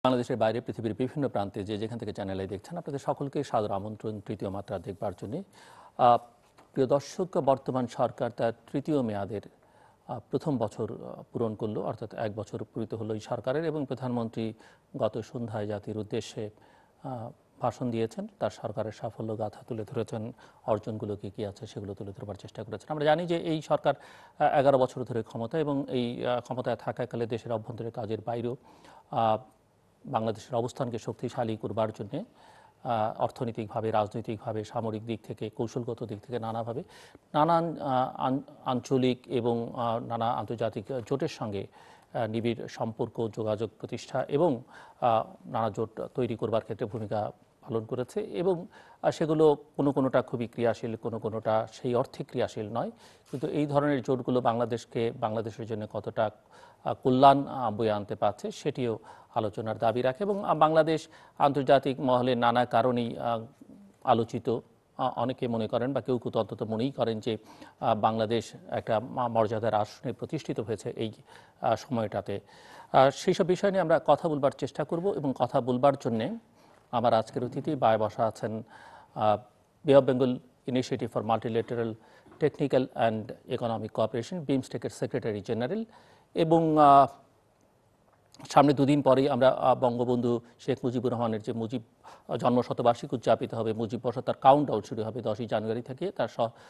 বাংলাদেশের বাইরে পৃথিবীর বিভিন্ন প্রান্তে যেখান থেকে চ্যানেলে দেখছেন আপনাদের সকলকে সাদর আমন্ত্রণ তৃতীয় মাত্রা দেখবার জন্য। প্রিয় দর্শক, বর্তমান সরকার তার তৃতীয় মেয়াদের প্রথম বছর পূরণ করলো, অর্থাৎ এক বছর পূরিত হলো এই সরকারের, এবং প্রধানমন্ত্রী গত সন্ধ্যায় জাতির উদ্দেশ্যে ভাষণ দিয়েছেন। তার সরকারের সাফল্য গাথা তুলে ধরেছেন, অর্জনগুলো কী কী আছে সেগুলো তুলে ধরবার চেষ্টা করেছেন। আমরা জানি যে এই সরকার 11 বছর ধরে ক্ষমতা, এবং এই ক্ষমতায় থাকাকালে দেশের অভ্যন্তরীণ কাজের বাইরেও বাংলাদেশের অবস্থানকে শক্তিশালী করবার জন্যে অর্থনৈতিকভাবে, রাজনৈতিকভাবে, সামরিক দিক থেকে, কৌশলগত দিক থেকে নানাভাবে নানান আঞ্চলিক এবং নানা আন্তর্জাতিক জোটের সঙ্গে নিবিড় সম্পর্ক, যোগাযোগ প্রতিষ্ঠা এবং নানা জোট তৈরি করবার ক্ষেত্রে ভূমিকা পালন করেছে, এবং সেগুলো কোনোটা খুবই ক্রিয়াশীল, কোনোটা সেই অর্থে ক্রিয়াশীল নয়। কিন্তু এই ধরনের জোটগুলো বাংলাদেশের জন্য কতটা কল্যাণ বয়ে আনতে পারছে সেটিও আলোচনার দাবি রাখে, এবং বাংলাদেশ আন্তর্জাতিক মহলে নানা কারণেই আলোচিত। অনেকে মনে করেন, বা কেউ অন্তত মনেই করেন, যে বাংলাদেশ একটা মর্যাদার আসনে প্রতিষ্ঠিত হয়েছে এই সময়টাতে। সেই সব বিষয় নিয়ে আমরা কথা বলবার চেষ্টা করব, এবং কথা বলবার জন্যে আমার আজকের অতিথি বায়ে বসা আছেন bay of Bengal initiative for multilateral technical and economic cooperation, বিমস্টেকের সেক্রেটারি জেনারেল, এবং সামনে দুদিন পরেই আমরা বঙ্গবন্ধু শেখ মুজিবুর রহমানের যে জন্মশতবার্ষিকী উদযাপিত হবে, মুজিব বর্ষ, তার কাউন্টডাউন শুরু হবে 10ই জানুয়ারি থেকে, তার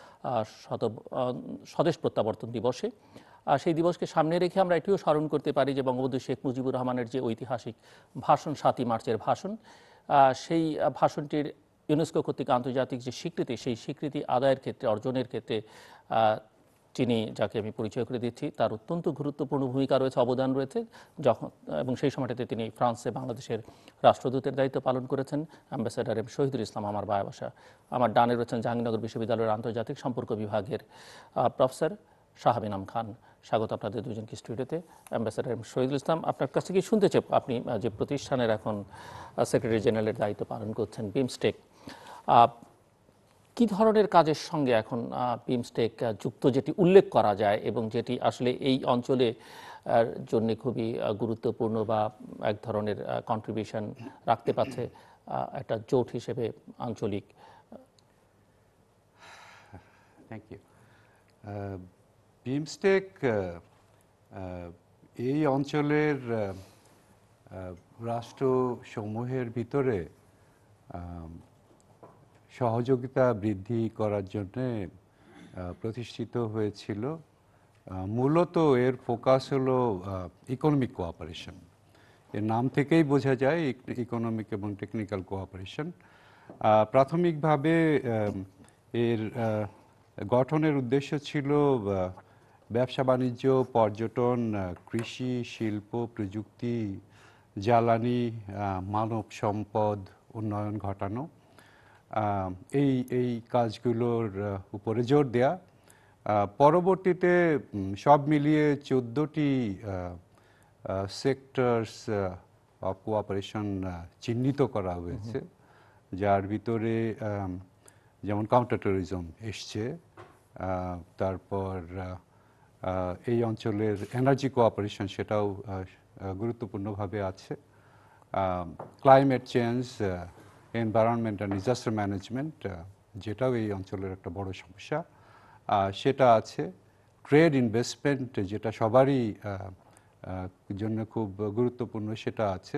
স্বদেশ প্রত্যাবর্তন দিবসে। সেই দিবসকে সামনে রেখে আমরা এটিও স্মরণ করতে পারি যে বঙ্গবন্ধু শেখ মুজিবুর রহমানের যে ঐতিহাসিক ভাষণ, 7ই মার্চের ভাষণ, সেই ভাষণটির ইউনেস্কো কর্তৃক আন্তর্জাতিক যে স্বীকৃতি, সেই স্বীকৃতি আদায়ের ক্ষেত্রে, অর্জনের ক্ষেত্রে তিনি, যাকে আমি পরিচয় করে দিচ্ছি, তার অত্যন্ত গুরুত্বপূর্ণ ভূমিকা রয়েছে, অবদান রয়েছে। এবং সেই সময়টাতে তিনি ফ্রান্সে বাংলাদেশের রাষ্ট্রদূতের দায়িত্ব পালন করেছেন। অ্যাম্বাসেডর এম শহীদুল ইসলাম আমার বায়ে বসা। আমার ডানে রয়েছেন জাহাঙ্গীরনগর বিশ্ববিদ্যালয়ের আন্তর্জাতিক সম্পর্ক বিভাগের প্রফেসর শাহাব এনাম খান। স্বাগত আপনাদের দুজনকে স্টুডিওতে। অ্যাম্বাসেডর এম শহীদুল ইসলাম, আপনার কাছ থেকে শুনতে চাই, আপনি যে প্রতিষ্ঠানের এখন সেক্রেটারি জেনারেলের দায়িত্ব পালন করছেন, বিমস্টেক, কি ধরনের কাজের সঙ্গে এখন বিমস্টেক যুক্ত, যেটি উল্লেখ করা যায় এবং যেটি আসলে এই অঞ্চলে জন্য খুবই গুরুত্বপূর্ণ বা এক ধরনের কন্ট্রিবিউশন রাখতে পারছে একটা জোট হিসেবে আঞ্চলিক? Thank you. বিমস্টেক এই অঞ্চলের রাষ্ট্রসমূহের ভিতরে সহযোগিতা বৃদ্ধি করার জন্য প্রতিষ্ঠিত হয়েছিল। মূলত এর ফোকাস হলো ইকোনমিক কোঅপারেশন। এর নাম থেকেই বোঝা যায় ইকোনমিক এবং টেকনিক্যাল কোঅপারেশন। প্রাথমিকভাবে এর গঠনের উদ্দেশ্য ছিল ব্যবসা বাণিজ্য, পর্যটন, কৃষি, শিল্প, প্রযুক্তি, জ্বালানি, মানব সম্পদ উন্নয়ন ঘটানো, এই কাজগুলোর উপরে জোর দেয়া। পরবর্তীতে সব মিলিয়ে 14টি সেক্টরস অফ কোঅপারেশন চিহ্নিত করা হয়েছে, যার ভিতরে যেমন কাউন্টার টেররিজম এসছে, তারপর এই অঞ্চলের এনার্জি কোঅপারেশন, সেটাও গুরুত্বপূর্ণভাবে আছে, climate change, environment and disaster management, যেটাও এই অঞ্চলের একটা বড় সমস্যা, সেটা আছে, ট্রেড ইনভেস্টমেন্ট, যেটা সবারই জন্য খুব গুরুত্বপূর্ণ, সেটা আছে।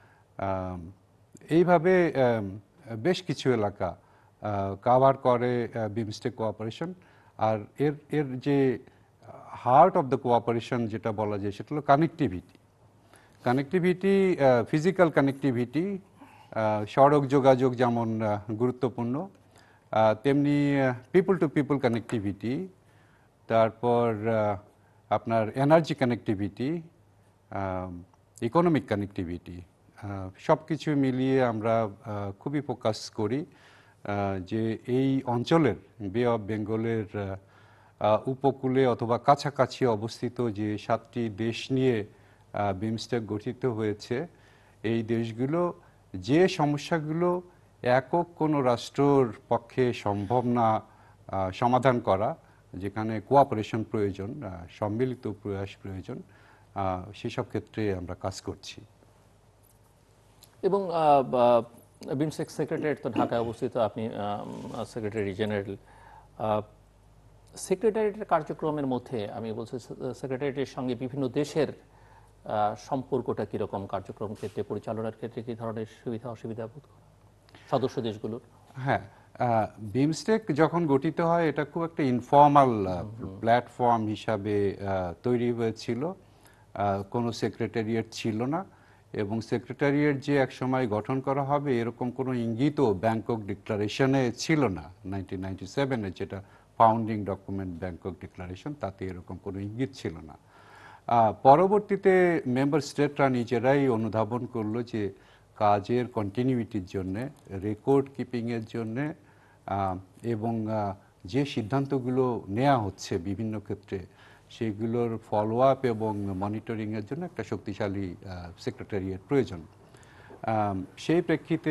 এইভাবে বেশ কিছু এলাকা কাভার করে বিমস্টেক কোঅপারেশন। আর এর যে হার্ট অফ দ্য কোঅপারেশন যেটা বলা যায়, সেটা হলো কানেক্টিভিটি, ফিজিক্যাল কানেক্টিভিটি। সড়ক যোগাযোগ যেমন গুরুত্বপূর্ণ, তেমনি পিপল টু পিপল কানেক্টিভিটি, তারপর আপনার এনার্জি কানেক্টিভিটি, ইকোনমিক কানেক্টিভিটি, সব কিছু মিলিয়ে আমরা খুবই ফোকাস করি যে এই অঞ্চলের, বে অফ বেঙ্গলের উপকূলে অথবা কাছাকাছি অবস্থিত যে 7টি দেশ নিয়ে বিমস্টেক গঠিত হয়েছে, এই দেশগুলো যে সমস্যাগুলো একক কোনো রাষ্ট্রর পক্ষে সম্ভব না সমাধান করা, যেখানে কোঅপারেশন প্রয়োজন, সম্মিলিত প্রয়াস প্রয়োজন, সেসব ক্ষেত্রে আমরা কাজ করছি। এবং বিমস্টেক সেক্রেটারিয়েট তো ঢাকায় অবস্থিত, আপনি সেক্রেটারি জেনারেল। সেক্রেটারিয়েটের কার্যক্রমের মধ্যে আমি বলছি সেক্রেটারিয়েটের সঙ্গে বিভিন্ন দেশের সম্পর্কটা কীরকম, কার্যক্রম ক্ষেত্রে পরিচালনার ক্ষেত্রে কী ধরনের সুবিধা অসুবিধা বোধ করেন সদস্য দেশগুলোর? হ্যাঁ, বিমস্টেক যখন গঠিত হয় এটা খুব একটা ইনফর্মাল প্ল্যাটফর্ম হিসাবে তৈরি হয়েছিল। কোনো সেক্রেটারিয়েট ছিল না, এবং সেক্রেটারিয়েট যে এক সময় গঠন করা হবে এরকম কোনো ইঙ্গিতও ব্যাংকক ডিক্লারেশনে ছিল না। 1997-এ যেটা ফাউন্ডিং ডকুমেন্ট ব্যাংকক ডিক্লারেশন, তাতে এরকম কোনো ইঙ্গিত ছিল না। পরবর্তীতে মেম্বার স্টেটরা নিজেরাই অনুধাবন করলো যে কাজের কন্টিনিউইটির জন্যে, রেকর্ড কিপিংয়ের জন্যে, এবং যে সিদ্ধান্তগুলো নেওয়া হচ্ছে বিভিন্ন ক্ষেত্রে সেগুলোর ফলো আপ এবং মনিটরিংয়ের জন্য একটা শক্তিশালী সেক্রেটারিয়েট প্রয়োজন। সেই প্রেক্ষিতে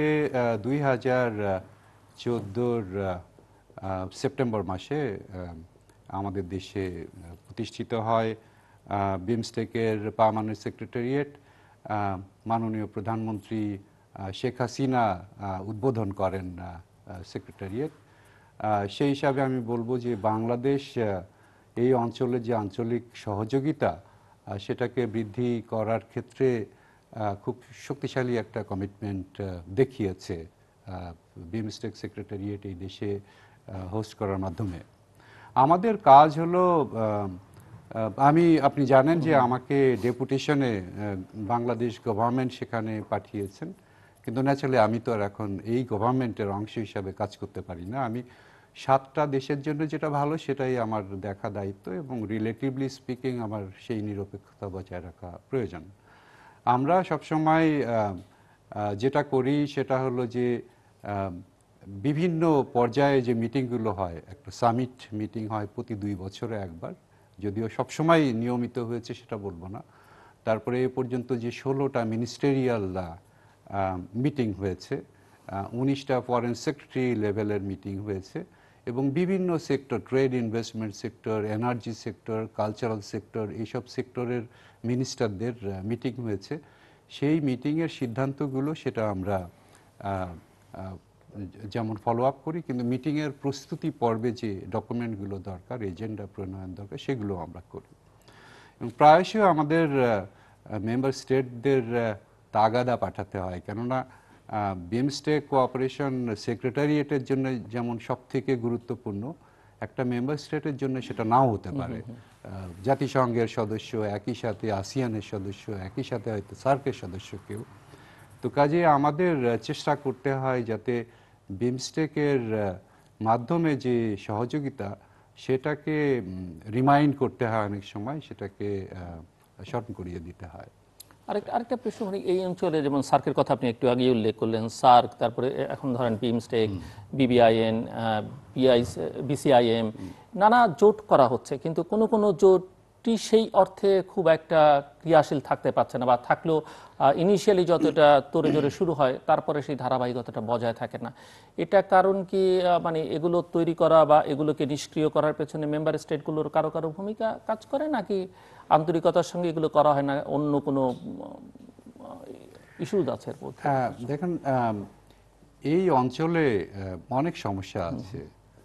2014-র সেপ্টেম্বর মাসে আমাদের দেশে প্রতিষ্ঠিত হয় বিমস্টেকের পার্মানেন্ট সেক্রেটারিয়েট। মাননীয় প্রধানমন্ত্রী শেখ হাসিনা উদ্বোধন করেন সেক্রেটারিয়েট। সেই হিসাবে আমি বলবো যে বাংলাদেশ এই অঞ্চলে যে আঞ্চলিক সহযোগিতা সেটাকে বৃদ্ধি করার ক্ষেত্রে খুব শক্তিশালী একটা কমিটমেন্ট দেখিয়েছে বিমস্টেক সেক্রেটারিয়েট এই দেশে হোস্ট করার মাধ্যমে। আমাদের কাজ হলো, আপনি জানেন যে আমাকে ডেপুটেশনে বাংলাদেশ গভর্নমেন্ট সেখানে পাঠিয়েছেন, কিন্তু ন্যাচারালি আমি তো আর এখন এই গভর্নমেন্টের অংশ হিসাবে কাজ করতে পারি না। আমি 7টা দেশের জন্য যেটা ভালো সেটাই আমার দেখা দায়িত্ব, এবং রিলেটিভলি স্পিকিং আমার সেই নিরপেক্ষতা বজায় রাখা প্রয়োজন। আমরা সবসময় যেটা করি সেটা হলো যে বিভিন্ন পর্যায়ে যে মিটিংগুলো হয়, একটা সামিট মিটিং হয় প্রতি 2 বছরে একবার, যদিও সবসময় নিয়মিত হয়েছে সেটা বলবো না। তারপরে এ পর্যন্ত যে 16টা মিনিস্টেরিয়াল মিটিং হয়েছে, 19টা ফরেন সেক্রেটারি লেভেলের মিটিং হয়েছে, এবং বিভিন্ন sector, trade investment sector, energy sector, cultural sector, এইসব সেক্টরের মিনিস্টারদের মিটিং হয়েছে। সেই মিটিংয়ের সিদ্ধান্তগুলো সেটা আমরা যেমন ফলো আপ করি, কিন্তু মিটিংয়ের প্রস্তুতি পর্বে যে ডকুমেন্টগুলো দরকার, এজেন্ডা প্রণয়ন দরকার, সেগুলো আমরা করি। এবং প্রায়শই আমাদের মেম্বার স্টেটদের তাগাদা পাঠাতে হয়, কেননা বিমস্টেক কোঅপারেশন সেক্রেটারিয়েটের জন্য যেমন সব থেকে গুরুত্বপূর্ণ, একটা মেম্বার স্টেটের জন্য সেটা নাও হতে পারে। জাতিসংঘের সদস্য, একই সাথে আসিয়ানের সদস্য, একই সাথে হয়তো সার্কের সদস্য কেউ। তো কাজে আমাদের চেষ্টা করতে হয় যাতে বিমস্টেকের মাধ্যমে যে সহযোগিতা সেটাকে রিমাইন্ড করতে হয়, অনেক সময় সেটাকে স্মরণ করিয়ে দিতে হয়। আরেকটা প্রশ্ন, মানে এই অঞ্চলে যেমন সার্কের কথা আপনি একটু আগেই উল্লেখ করলেন, সার্ক, তারপরে এখন ধরেন বিমস্টেক, বিবিআইএন, বিসিআইএম, নানা জোট করা হচ্ছে, কিন্তু কোনো কোনো জোটটি সেই অর্থে খুব একটা ক্রিয়াশীল থাকতে পারছে না, বা থাকলেও ইনিশিয়ালি যতটা তোড়ে জোরে শুরু হয় তারপরে সেই ধারাবাহিকতাটা বজায় থাকে না। এটা কারণ কি, মানে এগুলো তৈরি করা বা এগুলোকে নিষ্ক্রিয় করার পেছনে মেম্বার স্টেটগুলোর কারো কারো ভূমিকা কাজ করে, নাকি আন্তরিকতার সঙ্গে এগুলো করা হয় না, অন্য কোনো ইস্যুজ আছে? দেখেন, এই অঞ্চলে অনেক সমস্যা আছে।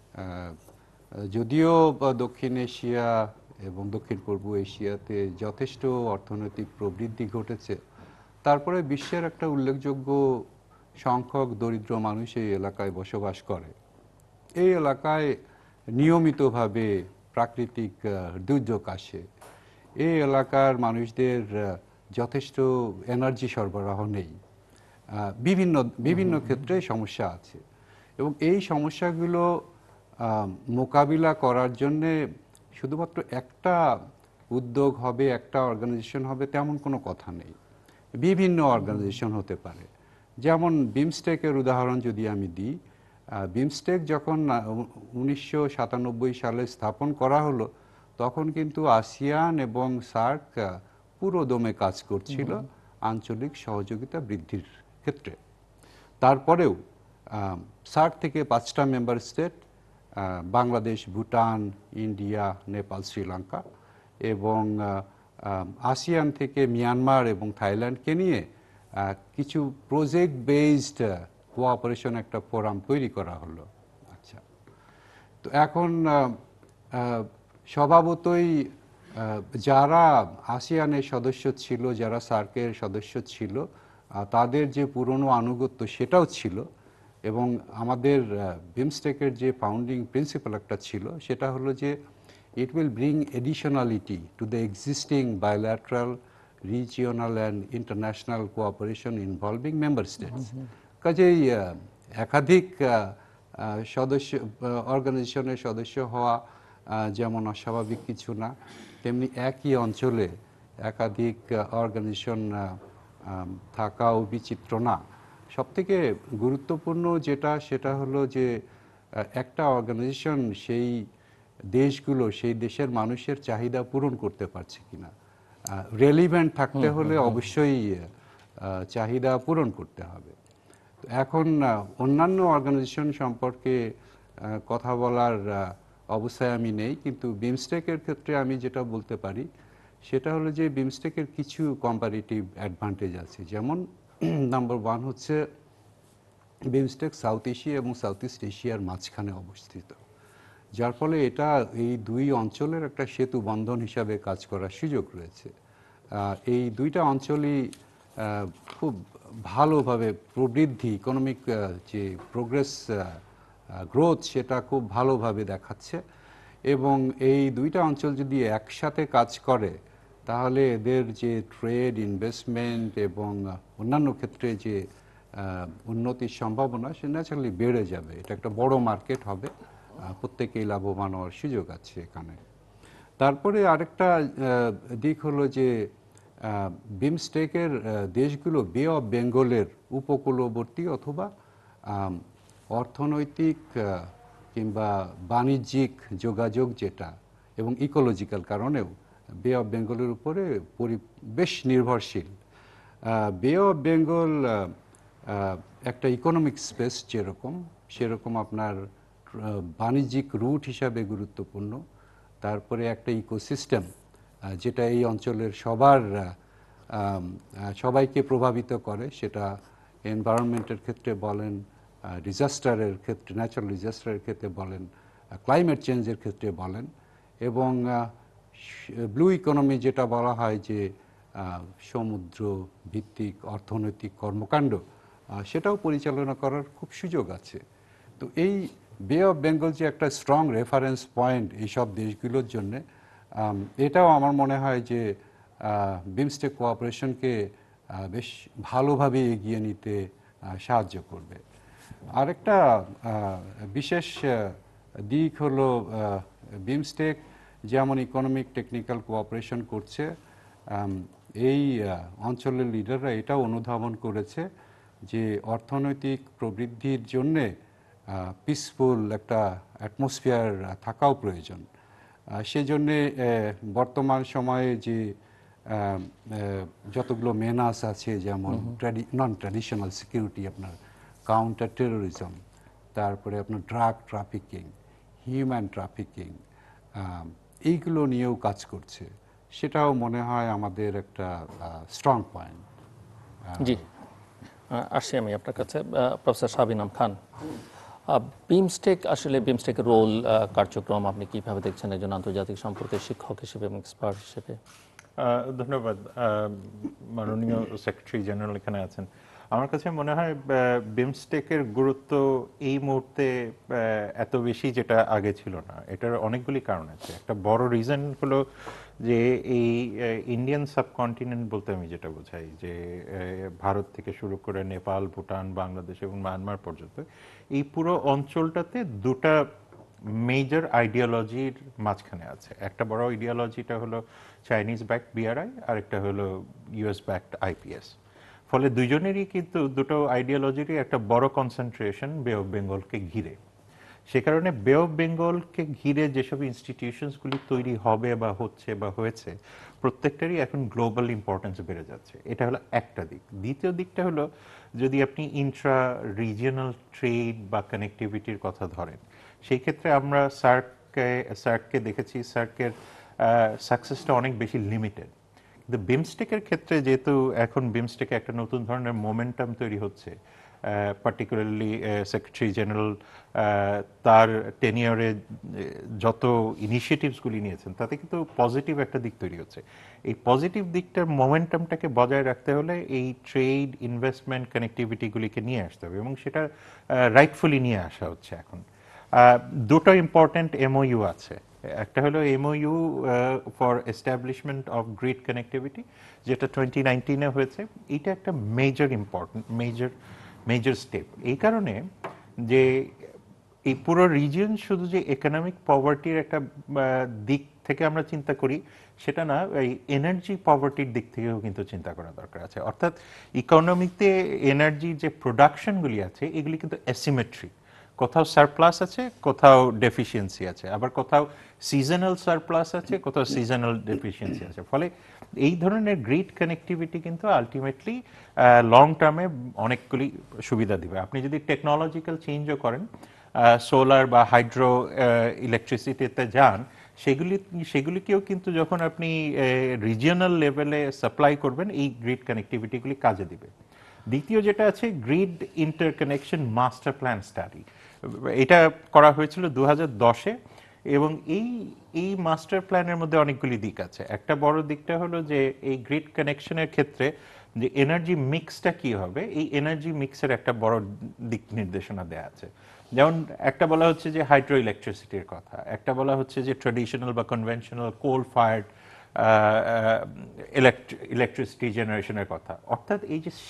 যদিও দক্ষিণ এশিয়া এবং দক্ষিণ পূর্ব এশিয়াতে যথেষ্ট অর্থনৈতিক প্রবৃদ্ধি ঘটেছে, তারপরে বিশ্বের একটা উল্লেখযোগ্য সংখ্যক দরিদ্র মানুষ এই এলাকায় বসবাস করে। এই এলাকায় নিয়মিতভাবে প্রাকৃতিক দুর্যোগ আসে। এই এলাকার মানুষদের যথেষ্ট এনার্জি সরবরাহ নেই, বিভিন্ন ক্ষেত্রে সমস্যা আছে, এবং এই সমস্যাগুলো মোকাবিলা করার জন্যে শুধুমাত্র একটা উদ্যোগ হবে, একটা অর্গানাইজেশন হবে তেমন কোনো কথা নেই। বিভিন্ন অর্গানাইজেশন হতে পারে। যেমন বিমস্টেকের উদাহরণ যদি আমি দিই, বিমস্টেক যখন 1997 সালে স্থাপন করা হলো, তখন কিন্তু আসিয়ান এবং সার্ক পুরো দমে কাজ করছিল আঞ্চলিক সহযোগিতা বৃদ্ধির ক্ষেত্রে। তারপরেও সার্ক থেকে 5টা member state, Bangladesh, Bhutan, India, Nepal, Sri Lanka, এবং আসিয়ান থেকে মিয়ানমার এবং থাইল্যান্ডকে নিয়ে কিছু প্রজেক্ট বেসড কোঅপারেশন একটা ফোরাম তৈরি করা হলো। আচ্ছা, তো এখন স্বভাবতই যারা আসিয়ানের সদস্য ছিল, যারা সার্কের সদস্য ছিল, তাদের যে পুরনো আনুগত্য সেটাও ছিল, এবং আমাদের বিমস্টেকের যে ফাউন্ডিং প্রিন্সিপাল একটা ছিল, সেটা হলো যে it will bring additionality to the existing bilateral, regional and international cooperation involving member states. কাজেই একাধিক সদস্য অর্গানাইজেশনের সদস্য হওয়া যেমন অস্বাভাবিক কিছু না, তেমনি একই অঞ্চলে একাধিক অর্গানাইজেশন থাকাও বিচিত্র না। সবথেকে গুরুত্বপূর্ণ যেটা, সেটা হলো যে একটা অর্গানাইজেশন সেই দেশগুলো, সেই দেশের মানুষের চাহিদা পূরণ করতে পারছে কিনা। রেলিভেন্ট থাকতে হলে অবশ্যই চাহিদা পূরণ করতে হবে। এখন অন্যান্য অর্গানাইজেশন সম্পর্কে কথা বলার অবস্থায় আমি নেই, কিন্তু বিমস্টেকের ক্ষেত্রে আমি যেটা বলতে পারি সেটা হলো যে বিমস্টেকের কিছু কম্পারেটিভ অ্যাডভান্টেজ আছে। যেমন নাম্বার 1 হচ্ছে বিমস্টেক সাউথ এশিয়া এবং সাউথ ইস্ট এশিয়ার মাঝখানে অবস্থিত, যার ফলে এটা এই দুই অঞ্চলের একটা সেতু বন্ধন হিসাবে কাজ করার সুযোগ রয়েছে। এই দুইটা অঞ্চলই খুব ভালোভাবে প্রবৃদ্ধি, ইকোনমিক যে প্রোগ্রেস, গ্রোথ, সেটা খুব ভালোভাবে দেখাচ্ছে। এবং এই দুইটা অঞ্চল যদি একসাথে কাজ করে তাহলে এদের যে ট্রেড, ইনভেস্টমেন্ট এবং অন্যান্য ক্ষেত্রে যে উন্নতির সম্ভাবনা, সে ন্যাচারালি বেড়ে যাবে। এটা একটা বড় মার্কেট হবে, প্রত্যেকেই লাভবান হওয়ার সুযোগ আছে এখানে। তারপরে আরেকটা দিক হলো যে বিমস্টেকের দেশগুলো বে অফ বেঙ্গলের উপকূলবর্তী অথবা অর্থনৈতিক কিংবা বাণিজ্যিক যোগাযোগ যেটা, এবং ইকোলজিক্যাল কারণেও বে অফ বেঙ্গলের উপরে বেশ নির্ভরশীল। বে অফ বেঙ্গল একটা ইকোনমিক স্পেস যেরকম, সেরকম আপনার বাণিজ্যিক রুট হিসাবে গুরুত্বপূর্ণ। তারপরে একটা ইকোসিস্টেম যেটা এই অঞ্চলের সবাইকে প্রভাবিত করে, সেটা এনভায়রনমেন্টের ক্ষেত্রে বলেন, ডিজাস্টারের ক্ষেত্রে, ন্যাচারাল ডিজাস্টারের ক্ষেত্রে বলেন, ক্লাইমেট চেঞ্জের ক্ষেত্রে বলেন, এবং ব্লু ইকোনমি যেটা বলা হয় যে সমুদ্র ভিত্তিক অর্থনৈতিক কর্মকাণ্ড, সেটাও পরিচালনা করার খুব সুযোগ আছে। তো এই বে অফ বেঙ্গল যে একটা স্ট্রং রেফারেন্স পয়েন্ট এইসব দেশগুলোর জন্য, এটাও আমার মনে হয় যে বিমস্টেক কোঅপারেশনকে বেশ ভালোভাবে এগিয়ে নিতে সাহায্য করবে। আরেকটা বিশেষ দিক হলো বিমস্টেক যেমন ইকোনমিক টেকনিক্যাল কোঅপারেশন করছে, এই অঞ্চলের লিডাররা এটাও অনুধাবন করেছে যে অর্থনৈতিক প্রবৃদ্ধির জন্যে পিসফুল একটা অ্যাটমসফিয়ার থাকাও প্রয়োজন। সেজন্যে বর্তমান সময়ে যে যতগুলো মেনাস আছে, যেমন নন ট্র্যাডিশনাল সিকিউরিটি, আপনার কাউন্টার টেরোরিজম, তারপরে আপনার ড্রাগ ট্রাফিকিং, হিউম্যান ট্রাফিকিং, এইগুলো নিয়েও কাজ করছে। সেটাও মনে হয় আমাদের একটা স্ট্রং পয়েন্ট। জি, আসছি আমি আপনার কাছে। প্রফেসর শাহাব এনাম খান, বিমস্টেক, আসলে বিমস্টেকের রোল, কার্যক্রম আপনি কিভাবে দেখছেন একজন আন্তর্জাতিক সম্পর্কের শিক্ষক হিসেবে এবং এক্সপার্ট হিসেবে? ধন্যবাদ। মাননীয় সেক্রেটারি জেনারেল এখানে আছেন। আমার কাছে মনে হয় বিমস্টেকের গুরুত্ব এই মুহূর্তে এত বেশি যেটা আগে ছিল না। এটার অনেকগুলি কারণ আছে। একটা বড় রিজন হলো যে এই ইন্ডিয়ান সাবকন্টিনেন্ট বলতে আমি যেটা বোঝাই যে ভারত থেকে শুরু করে নেপাল, ভুটান, বাংলাদেশ এবং মায়ানমার পর্যন্ত এই পুরো অঞ্চলটাতে দুটা মেজর আইডিওলজির মাঝখানে আছে। একটা বড় আইডিওলজিটা হলো চাইনিজ ব্যাকড বিআরআই, আর একটা হলো ইউএস ব্যাকড আইপিএস। ফলে দুজনেরই কিন্তু দুটো আইডিওলজিরই একটা বড় কনসেন্ট্রেশন বে অফ বেঙ্গলকে ঘিরে। সে কারণে বে অফ বেঙ্গলকে ঘিরে যেসব ইনস্টিটিউশনসগুলি তৈরি হবে বা হচ্ছে বা হয়েছে, প্রত্যেকটারই এখন গ্লোবাল ইম্পর্টেন্স বেড়ে যাচ্ছে। এটা হলো একটা দিক। দ্বিতীয় দিকটা হলো যদি আপনি ইন্ট্রা রিজিয়নাল ট্রেড বা কানেক্টিভিটির কথা ধরেন, সেই ক্ষেত্রে আমরা সার্ককে দেখেছি, সার্কের সাকসেসটা অনেক বেশি লিমিটেড। বিমস্টেকের ক্ষেত্রে যেহেতু এখন বিমস্টেকে একটা নতুন ধরনের মোমেন্টাম তৈরি হচ্ছে, পার্টিকুলারলি সেক্রেটারি জেনারেল তার টেনিয়রে যত ইনিশিয়েটিভসগুলি নিয়েছেন তাতে কিন্তু পজিটিভ একটা দিক তৈরি হচ্ছে। এই পজিটিভ দিকটার মোমেন্টামটাকে বজায় রাখতে হলে এই ট্রেড, ইনভেস্টমেন্ট, কানেক্টিভিটিগুলিকে নিয়ে আসতে হবে এবং সেটা রাইটফুলি নিয়ে আসা হচ্ছে এখন। দুটো ইম্পর্ট্যান্ট এমওইউ আছে। একটা হলো MOU for establishment of grid connectivity, যেটা 2019-এ হয়েছে। এটা একটা মেজর স্টেপ এই কারণে যে এই পুরো রিজিয়ন শুধু যে ইকোনমিক পভার্টির একটা দিক থেকে আমরা চিন্তা করি সেটা না, এই এনার্জি পভার্টির দিক থেকেও কিন্তু চিন্তা করা দরকার আছে। অর্থাৎ ইকোনমিতে এনার্জির যে প্রোডাকশনগুলি আছে এগুলি কিন্তু অ্যাসিমেট্রিক, কোথাও সারপ্লাস আছে, কোথাও ডেফিসিয়েন্সি আছে, আবার কোথাও সিজনাল সারপ্লাস আছে, কোথাও সিজনাল ডেফিসিয়েন্সি আছে। ফলে এই ধরনের গ্রিড কানেক্টিভিটি কিন্তু আলটিমেটলি লং টার্মে অনেকগুলি সুবিধা দিবে। আপনি যদি টেকনোলজিক্যাল চেঞ্জও করেন, সোলার বা হাইড্রো ইলেকট্রিসিটিতে যান, সেগুলিকেও কিন্তু যখন আপনি রিজিয়নাল লেভেলে সাপ্লাই করবেন এই গ্রিড কানেক্টিভিটিগুলি কাজে দিবে। দ্বিতীয় যেটা আছে, grid interconnection master plan study, এটা করা হয়েছিল 2010-এ এবং এই মাস্টার প্ল্যানের মধ্যে অনেকগুলি দিক আছে। একটা বড় দিকটা হলো যে এই গ্রিড কানেকশনের ক্ষেত্রে যে এনার্জি মিক্সটা কি হবে, এই এনার্জি মিক্সের একটা বড় দিক নির্দেশনা দেওয়া আছে। যেমন একটা বলা হচ্ছে যে হাইড্রো ইলেকট্রিসিটির কথা, একটা বলা হচ্ছে যে ট্র্যাডিশনাল বা কনভেনশনাল কোল ফায়ার্ড ইলেকট্রিসিটি জেনারেশনের কথা। অর্থাৎ এই যে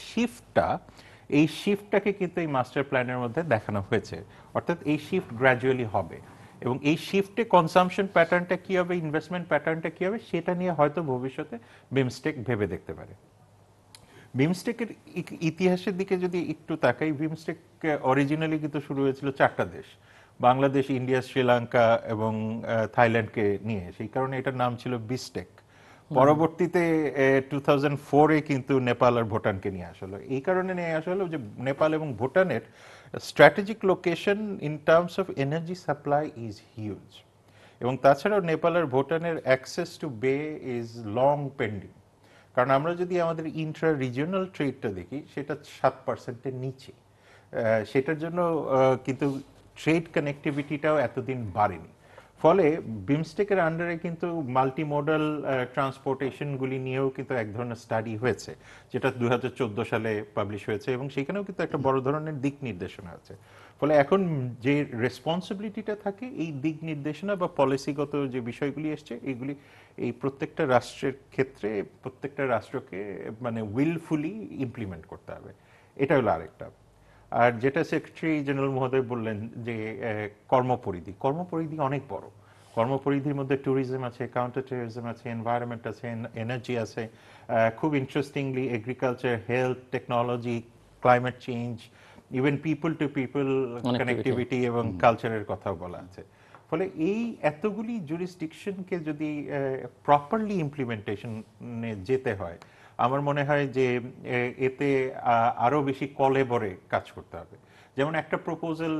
এই শিফটটাকে কিন্তু এই মাস্টার প্ল্যানের মধ্যে দেখানো হয়েছে। অর্থাৎ এই শিফট গ্র্যাজুয়ালি হবে এবং এই শিফটে কনসামশন প্যাটার্নটা কী হবে, ইনভেস্টমেন্ট প্যাটার্নটা কী হবে, সেটা নিয়ে হয়তো ভবিষ্যতে বিমস্টেক ভেবে দেখতে পারে। বিমস্টেকের ইতিহাসের দিকে যদি একটু তাকাই, বিমস্টেক অরিজিনালি কিন্তু শুরু হয়েছিল 4টা দেশ, বাংলাদেশ, ইন্ডিয়া, শ্রীলঙ্কা এবং থাইল্যান্ডকে নিয়ে। সেই কারণে এটার নাম ছিল বিস্টেক। পরবর্তীতে 2004-এ কিন্তু নেপাল আর ভুটানকে নিয়ে আসা হলো। এই কারণে নিয়ে আসা হলো যে নেপাল এবং ভুটানের strategic location in terms of energy supply is huge, এবং তাছাড়াও নেপাল আর ভুটানের access to bay is long pending. কারণ আমরা যদি আমাদের ইন্ট্রা রিজিওনাল ট্রেডটা দেখি সেটা 7%-এর নিচে। সেটার জন্য কিন্তু ট্রেড কানেক্টিভিটিটাও এতদিন বাড়েনি। ফলে বিমস্টেকের আন্ডারে কিন্তু মাল্টিমোডাল ট্রান্সপোর্টেশনগুলি নিয়েও কিন্তু এক ধরনের স্টাডি হয়েছে, যেটা 2014 সালে পাবলিশ হয়েছে এবং সেখানেও কিন্তু একটা বড় ধরনের দিক নির্দেশনা আছে। ফলে এখন যে রেসপন্সিবিলিটিটা থাকে এই দিক নির্দেশনা বা পলিসিগত যে বিষয়গুলি এসছে, এইগুলি এই প্রত্যেকটা রাষ্ট্রের ক্ষেত্রে প্রত্যেকটা রাষ্ট্রকে মানে উইলফুলি ইমপ্লিমেন্ট করতে হবে। এটা হলো আরেকটা। আর যেটা সেক্রেটারি জেনারেল মহোদয় বললেন যে কর্মপরিধি অনেক বড়। কর্মপরিধির মধ্যে ট্যুরিজম আছে, কাউন্টার টেররিজম আছে, এনভায়রনমেন্ট আছে, এনার্জি আছে, খুব interestingly agriculture, health, technology, climate change, even people to people connectivity এবং কালচারের কথাও বলা আছে। ফলে এই এতগুলি জুরিসডিকশনকে যদি প্রপারলি ইমপ্লিমেন্টেশনে যেতে হয়, আমার মনে হয় যে এতে আরও বেশি কলেবরে কাজ করতে হবে। যেমন একটা প্রপোজাল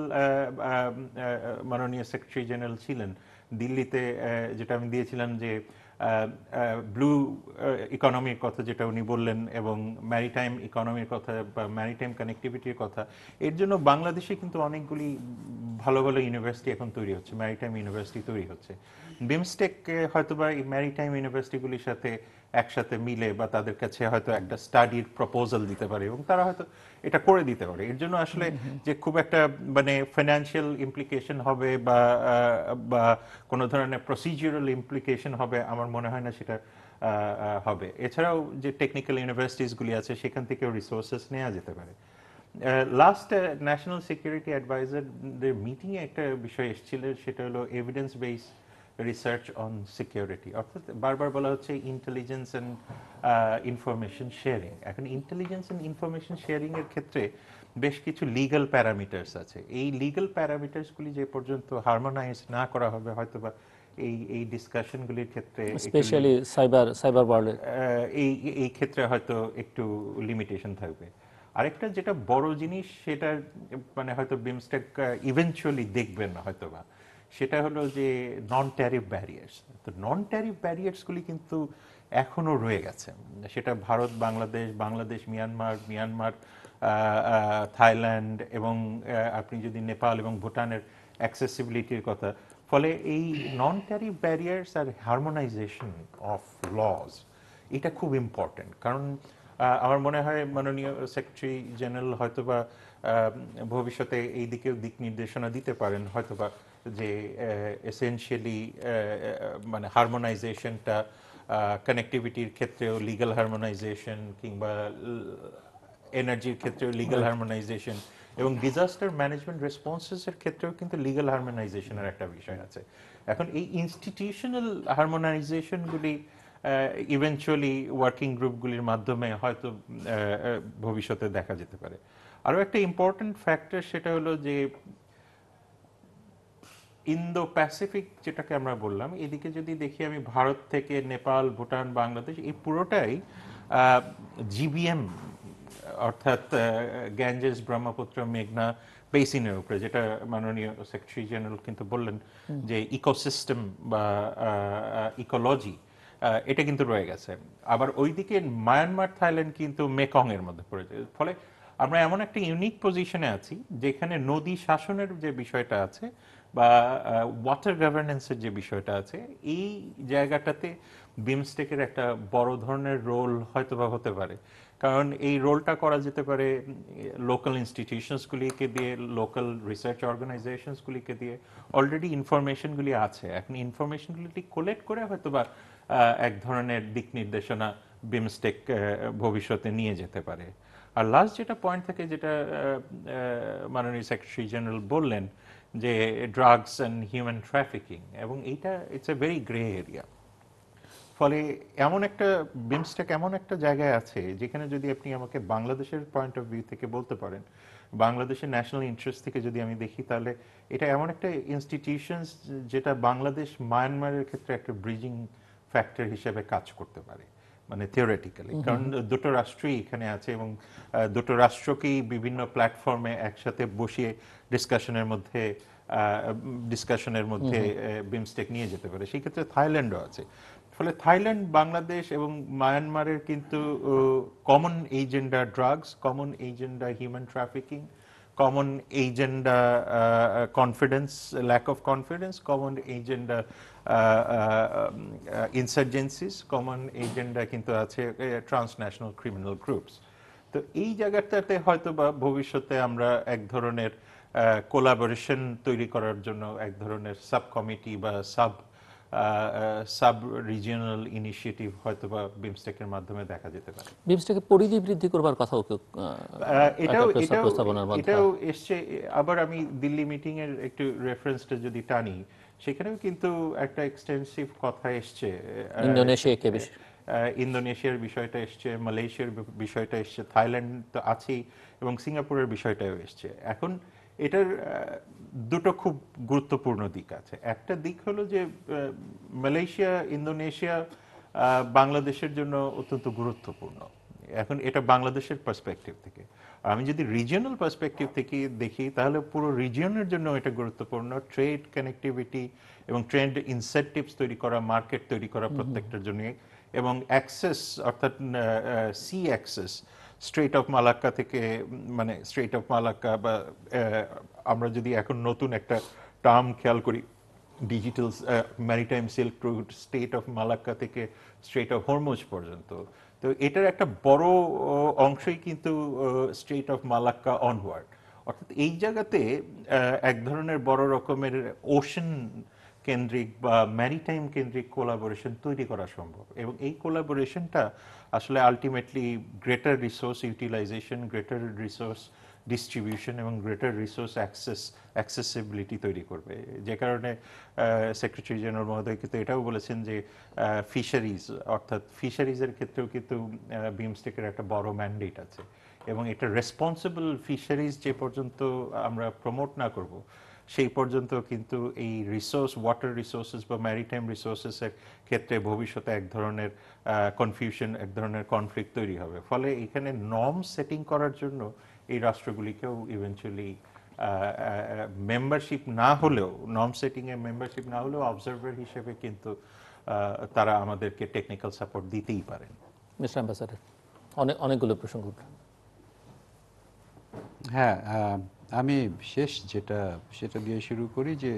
মাননীয় সেক্রেটারি জেনারেল ছিলেন দিল্লিতে, যেটা আমি দিয়েছিলাম যে ব্লু ইকোনমির কথা যেটা উনি বললেন এবং ম্যারিটাইম ইকোনমির কথা বা ম্যারিটাইম কানেক্টিভিটির কথা, এর জন্য বাংলাদেশে কিন্তু অনেকগুলি ভালো ভালো ইউনিভার্সিটি এখন তৈরি হচ্ছে, ম্যারিটাইম ইউনিভার্সিটি তৈরি হচ্ছে। বিমস্টেক হয়তো বা এই ম্যারিটাইম ইউনিভার্সিটিগুলির সাথে একসাথে মিলে বা তাদের কাছে হয়তো একটা স্টাডির প্রপোজাল দিতে পারে এবং তারা হয়তো এটা করে দিতে পারে। এর জন্য আসলে যে খুব একটা মানে ফাইন্যান্সিয়াল ইমপ্লিকেশন হবে বা কোনো ধরনের প্রসিডিউরাল ইমপ্লিকেশন হবে আমার মনে হয় না সেটা হবে। এছাড়াও যে টেকনিক্যাল ইউনিভার্সিটিসগুলি আছে সেখান থেকেও রিসোর্সেস নেওয়া যেতে পারে। লাস্ট ন্যাশনাল সিকিউরিটি অ্যাডভাইজারদের মিটিংয়ে একটা বিষয় এসেছিল, সেটা হলো evidence base research on security. অর্থাৎ বারবার বলা হচ্ছে ইন্টেলিজেন্স অ্যান্ড ইনফরমেশন শেয়ারিং। এখন ইন্টেলিজেন্স অ্যান্ড ইনফরমেশন শেয়ারিং এর ক্ষেত্রে বেশ কিছু লিগ্যাল প্যারামিটার্স আছে। এই লিগ্যাল প্যারামিটার্সগুলি যে পর্যন্ত হারমোনাইজ না করা হবে হয়তোবা এই ডিসকাশনগুলির ক্ষেত্রে স্পেশালি সাইবার ওয়ার্ল্ডে এই ক্ষেত্রে হয়তো একটু লিমিটেশন থাকবে। আরেকটা যেটা বড় জিনিস, সেটা মানে হয়তো বিমস্টেক ইভেনচুয়ালি দেখবেন হয়তোবা, সেটা হলো যে নন ট্যারিফ ব্যারিয়ার্স। তো নন ট্যারিফ ব্যারিয়ার্সগুলি কিন্তু এখনো রয়ে গেছে। সেটা ভারত, Bangladesh, Bangladesh Myanmar, Myanmar Thailand, এবং আপনি যদি নেপাল এবং ভুটানের অ্যাক্সেসিবিলিটির কথা, ফলে এই নন ট্যারিফ ব্যারিয়ার্স আর হারমোনাইজেশন অফ লজ এটা খুব ইম্পর্টেন্ট। কারণ আমার মনে হয় মাননীয় সেক্রেটারি জেনারেল হয়তোবা ভবিষ্যতে এই দিকেও দিক নির্দেশনা দিতে পারেন হয়তোবা, যে এসেনশিয়ালি মানে হারমোনাইজেশনটা কানেক্টিভিটির ক্ষেত্রেও লিগ্যাল হারমোনাইজেশন, কিংবা এনার্জির ক্ষেত্রেও লিগ্যাল হারমোনাইজেশন, এবং ডিজাস্টার ম্যানেজমেন্ট রেসপন্সেসের ক্ষেত্রেও কিন্তু লিগ্যাল হারমোনাইজেশনের একটা বিষয় আছে। এখন এই ইনস্টিটিউশনাল হারমোনাইজেশনগুলি ইভেনচুয়ালি ওয়ার্কিং গ্রুপগুলির মাধ্যমে হয়তো ভবিষ্যতে দেখা যেতে পারে। আরও একটা ইম্পর্টেন্ট ফ্যাক্টর সেটা হলো যে ইন্দো প্যাসিফিক যেটাকে আমরা বললাম, এদিকে যদি দেখি আমি ভারত থেকে নেপাল, ভুটান, বাংলাদেশ, এই পুরোটাই জিবিএম অর্থাৎ গ্যাঞ্জেস, ব্রহ্মপুত্র, মেঘনা বেসিনের উপরে, যেটা মাননীয় সেক্রেটারি জেনারেল কিন্তু বললেন যে ইকোসিস্টেম বা ইকোলজি এটা কিন্তু রয়ে গেছে। আবার ওইদিকে মায়ানমার, থাইল্যান্ড কিন্তু মেকং এর মধ্যে পড়েছে। ফলে আমরা এমন একটা ইউনিক পজিশনে আছি যেখানে নদী শাসনের যে বিষয়টা আছে বা ওয়াটার গভর্নেন্সের যে বিষয়টা আছে, এই জায়গাটাতে বিমস্টেকের একটা বড় ধরনের রোল হয়তোবা হতে পারে। কারণ এই রোলটা করা যেতে পারে লোকাল ইনস্টিটিউশনসগুলিকে দিয়ে, লোকাল রিসার্চ অর্গানাইজেশনসগুলিকে দিয়ে। অলরেডি ইনফরমেশনগুলি আছে, এখন ইনফরমেশনগুলি কালেক্ট করে হয়তোবা এক ধরনের দিক নির্দেশনা বিমস্টেক ভবিষ্যতে নিয়ে যেতে পারে। আর লাস্ট যেটা পয়েন্ট থেকে, যেটা মাননীয় সেক্রেটারি জেনারেল বললেন যে ড্রাগস অ্যান্ড হিউম্যান ট্রাফিকিং, এবং এইটা it's a very grey area. ফলে এমন একটা বিমস্টেক এমন একটা জায়গায় আছে যেখানে যদি আপনি আমাকে বাংলাদেশের পয়েন্ট অফ ভিউ থেকে বলতে পারেন, বাংলাদেশের ন্যাশনাল ইন্টারেস্ট থেকে যদি আমি দেখি, তাহলে এটা এমন একটা ইনস্টিটিউশনস যেটা বাংলাদেশ মায়ানমারের ক্ষেত্রে একটা ব্রিজিং ফ্যাক্টর হিসেবে কাজ করতে পারে, মানে থিওরিটিক্যালি। কারণ দুটো রাষ্ট্রই এখানে আছে, এবং দুটো রাষ্ট্রকেই বিভিন্ন প্ল্যাটফর্মে একসাথে বসিয়ে ডিসকাশনের মধ্যে বিমস্টেক নিয়ে যেতে পারে। সেই ক্ষেত্রে থাইল্যান্ডও আছে। ফলে থাইল্যান্ড, বাংলাদেশ এবং মায়ানমারের কিন্তু common agenda drugs, common agenda human trafficking, common agenda confidence, lack of confidence, common agenda insurgencies, common agenda কিন্তু আছে ট্রান্সন্যাশনাল ক্রিমিনাল গ্রুপস। তো এই জায়গাটাতে হয়তো বা ভবিষ্যতে আমরা এক ধরনের কোলাবোরেশন তৈরি করার জন্য এক ধরনের সাব কমিটি বা সাব রিজিওনাল ইনিশিয়েটিভ হয়তো বা বিমস্টেকের মাধ্যমে দেখা যেতে পারে। বিমস্টেকের পরিধি বৃদ্ধি করবার কথাও এটাও এসছে। আবার আমি দিল্লি মিটিং এর একটু রেফারেন্সটা যদি টানি, সেখানেও কিন্তু একটা এক্সটেন্সিভ কথা এসছে। ইন্দোনেশিয়ার বিষয়টা এসছে, মালয়েশিয়ার বিষয়টা এসছে, থাইল্যান্ড তো আছেই, এবং সিঙ্গাপুরের বিষয়টাও এসছে। এখন এটার দুটো খুব গুরুত্বপূর্ণ দিক আছে। একটা দিক হলো যে মালয়েশিয়া, ইন্দোনেশিয়া বাংলাদেশের জন্য অত্যন্ত গুরুত্বপূর্ণ। এখন এটা বাংলাদেশের পার্সপেক্টিভ থেকে। আমি যদি রিজিওনাল পার্সপেক্টিভ থেকে দেখি, তাহলে পুরো রিজিয়নের জন্য এটা গুরুত্বপূর্ণ। ট্রেড কানেক্টিভিটি এবং ট্রেড ইনসেন্টিভস তৈরি করা, মার্কেট তৈরি করা প্রত্যেকটার জন্য, এবং অ্যাক্সেস অর্থাৎ sea access Strait of Malacca থেকে, মানে স্ট্রেট অফ মালাক্কা বা আমরা যদি এখন নতুন একটা টার্ম খেয়াল করি, digital maritime silk route, state of Malacca থেকে স্ট্রেট অফ হরমুজ পর্যন্ত। তো এটার একটা বড় অংশই কিন্তু স্ট্রেট অফ মালাক্কা অনওয়ার্ড। অর্থাৎ এই জায়গাতে এক ধরনের বড় রকমের ওশন কেন্দ্রিক বা ম্যারিটাইম কেন্দ্রিক কোলাবোরেশন তৈরি করা সম্ভব, এবং এই কোলাবোরেশনটা আসলে ultimately greater resource utilisation, greater resource distribution এবং গ্রেটার রিসোর্স অ্যাক্সেসিবিলিটি তৈরি করবে। যে কারণে সেক্রেটারি জেনারেল মহোদয় কিন্তু এটাও বলেছেন যে ফিশারিজ, অর্থাৎ ফিশারিজের ক্ষেত্রেও কিন্তু বিমস্টেকের একটা বড় ম্যান্ডেট আছে, এবং এটা রেসপন্সিবল ফিশারিজ যে পর্যন্ত আমরা প্রমোট না করব, সেই পর্যন্ত কিন্তু এই রিসোর্স, ওয়াটার রিসোর্সেস বা ম্যারিটাইম রিসোর্সেসের ক্ষেত্রে ভবিষ্যতে এক ধরনের কনফিউশন, এক ধরনের কনফ্লিক্ট তৈরি হবে। ফলে এখানে নর্ম সেটিং করার জন্য এই রাষ্ট্রগুলিকেও ইভেনচুয়ালি মেম্বারশিপ না হলেও, নর্ম সেটিংয়ে মেম্বারশিপ না হলেও অবজারভার হিসেবে কিন্তু তারা আমাদেরকে টেকনিক্যাল সাপোর্ট দিতেই পারেন। মিস্টার অ্যাম্বাসাডর, অনেকগুলো প্রসঙ্গ। হ্যাঁ, আমি শেষ সেটা দিয়ে শুরু করি যে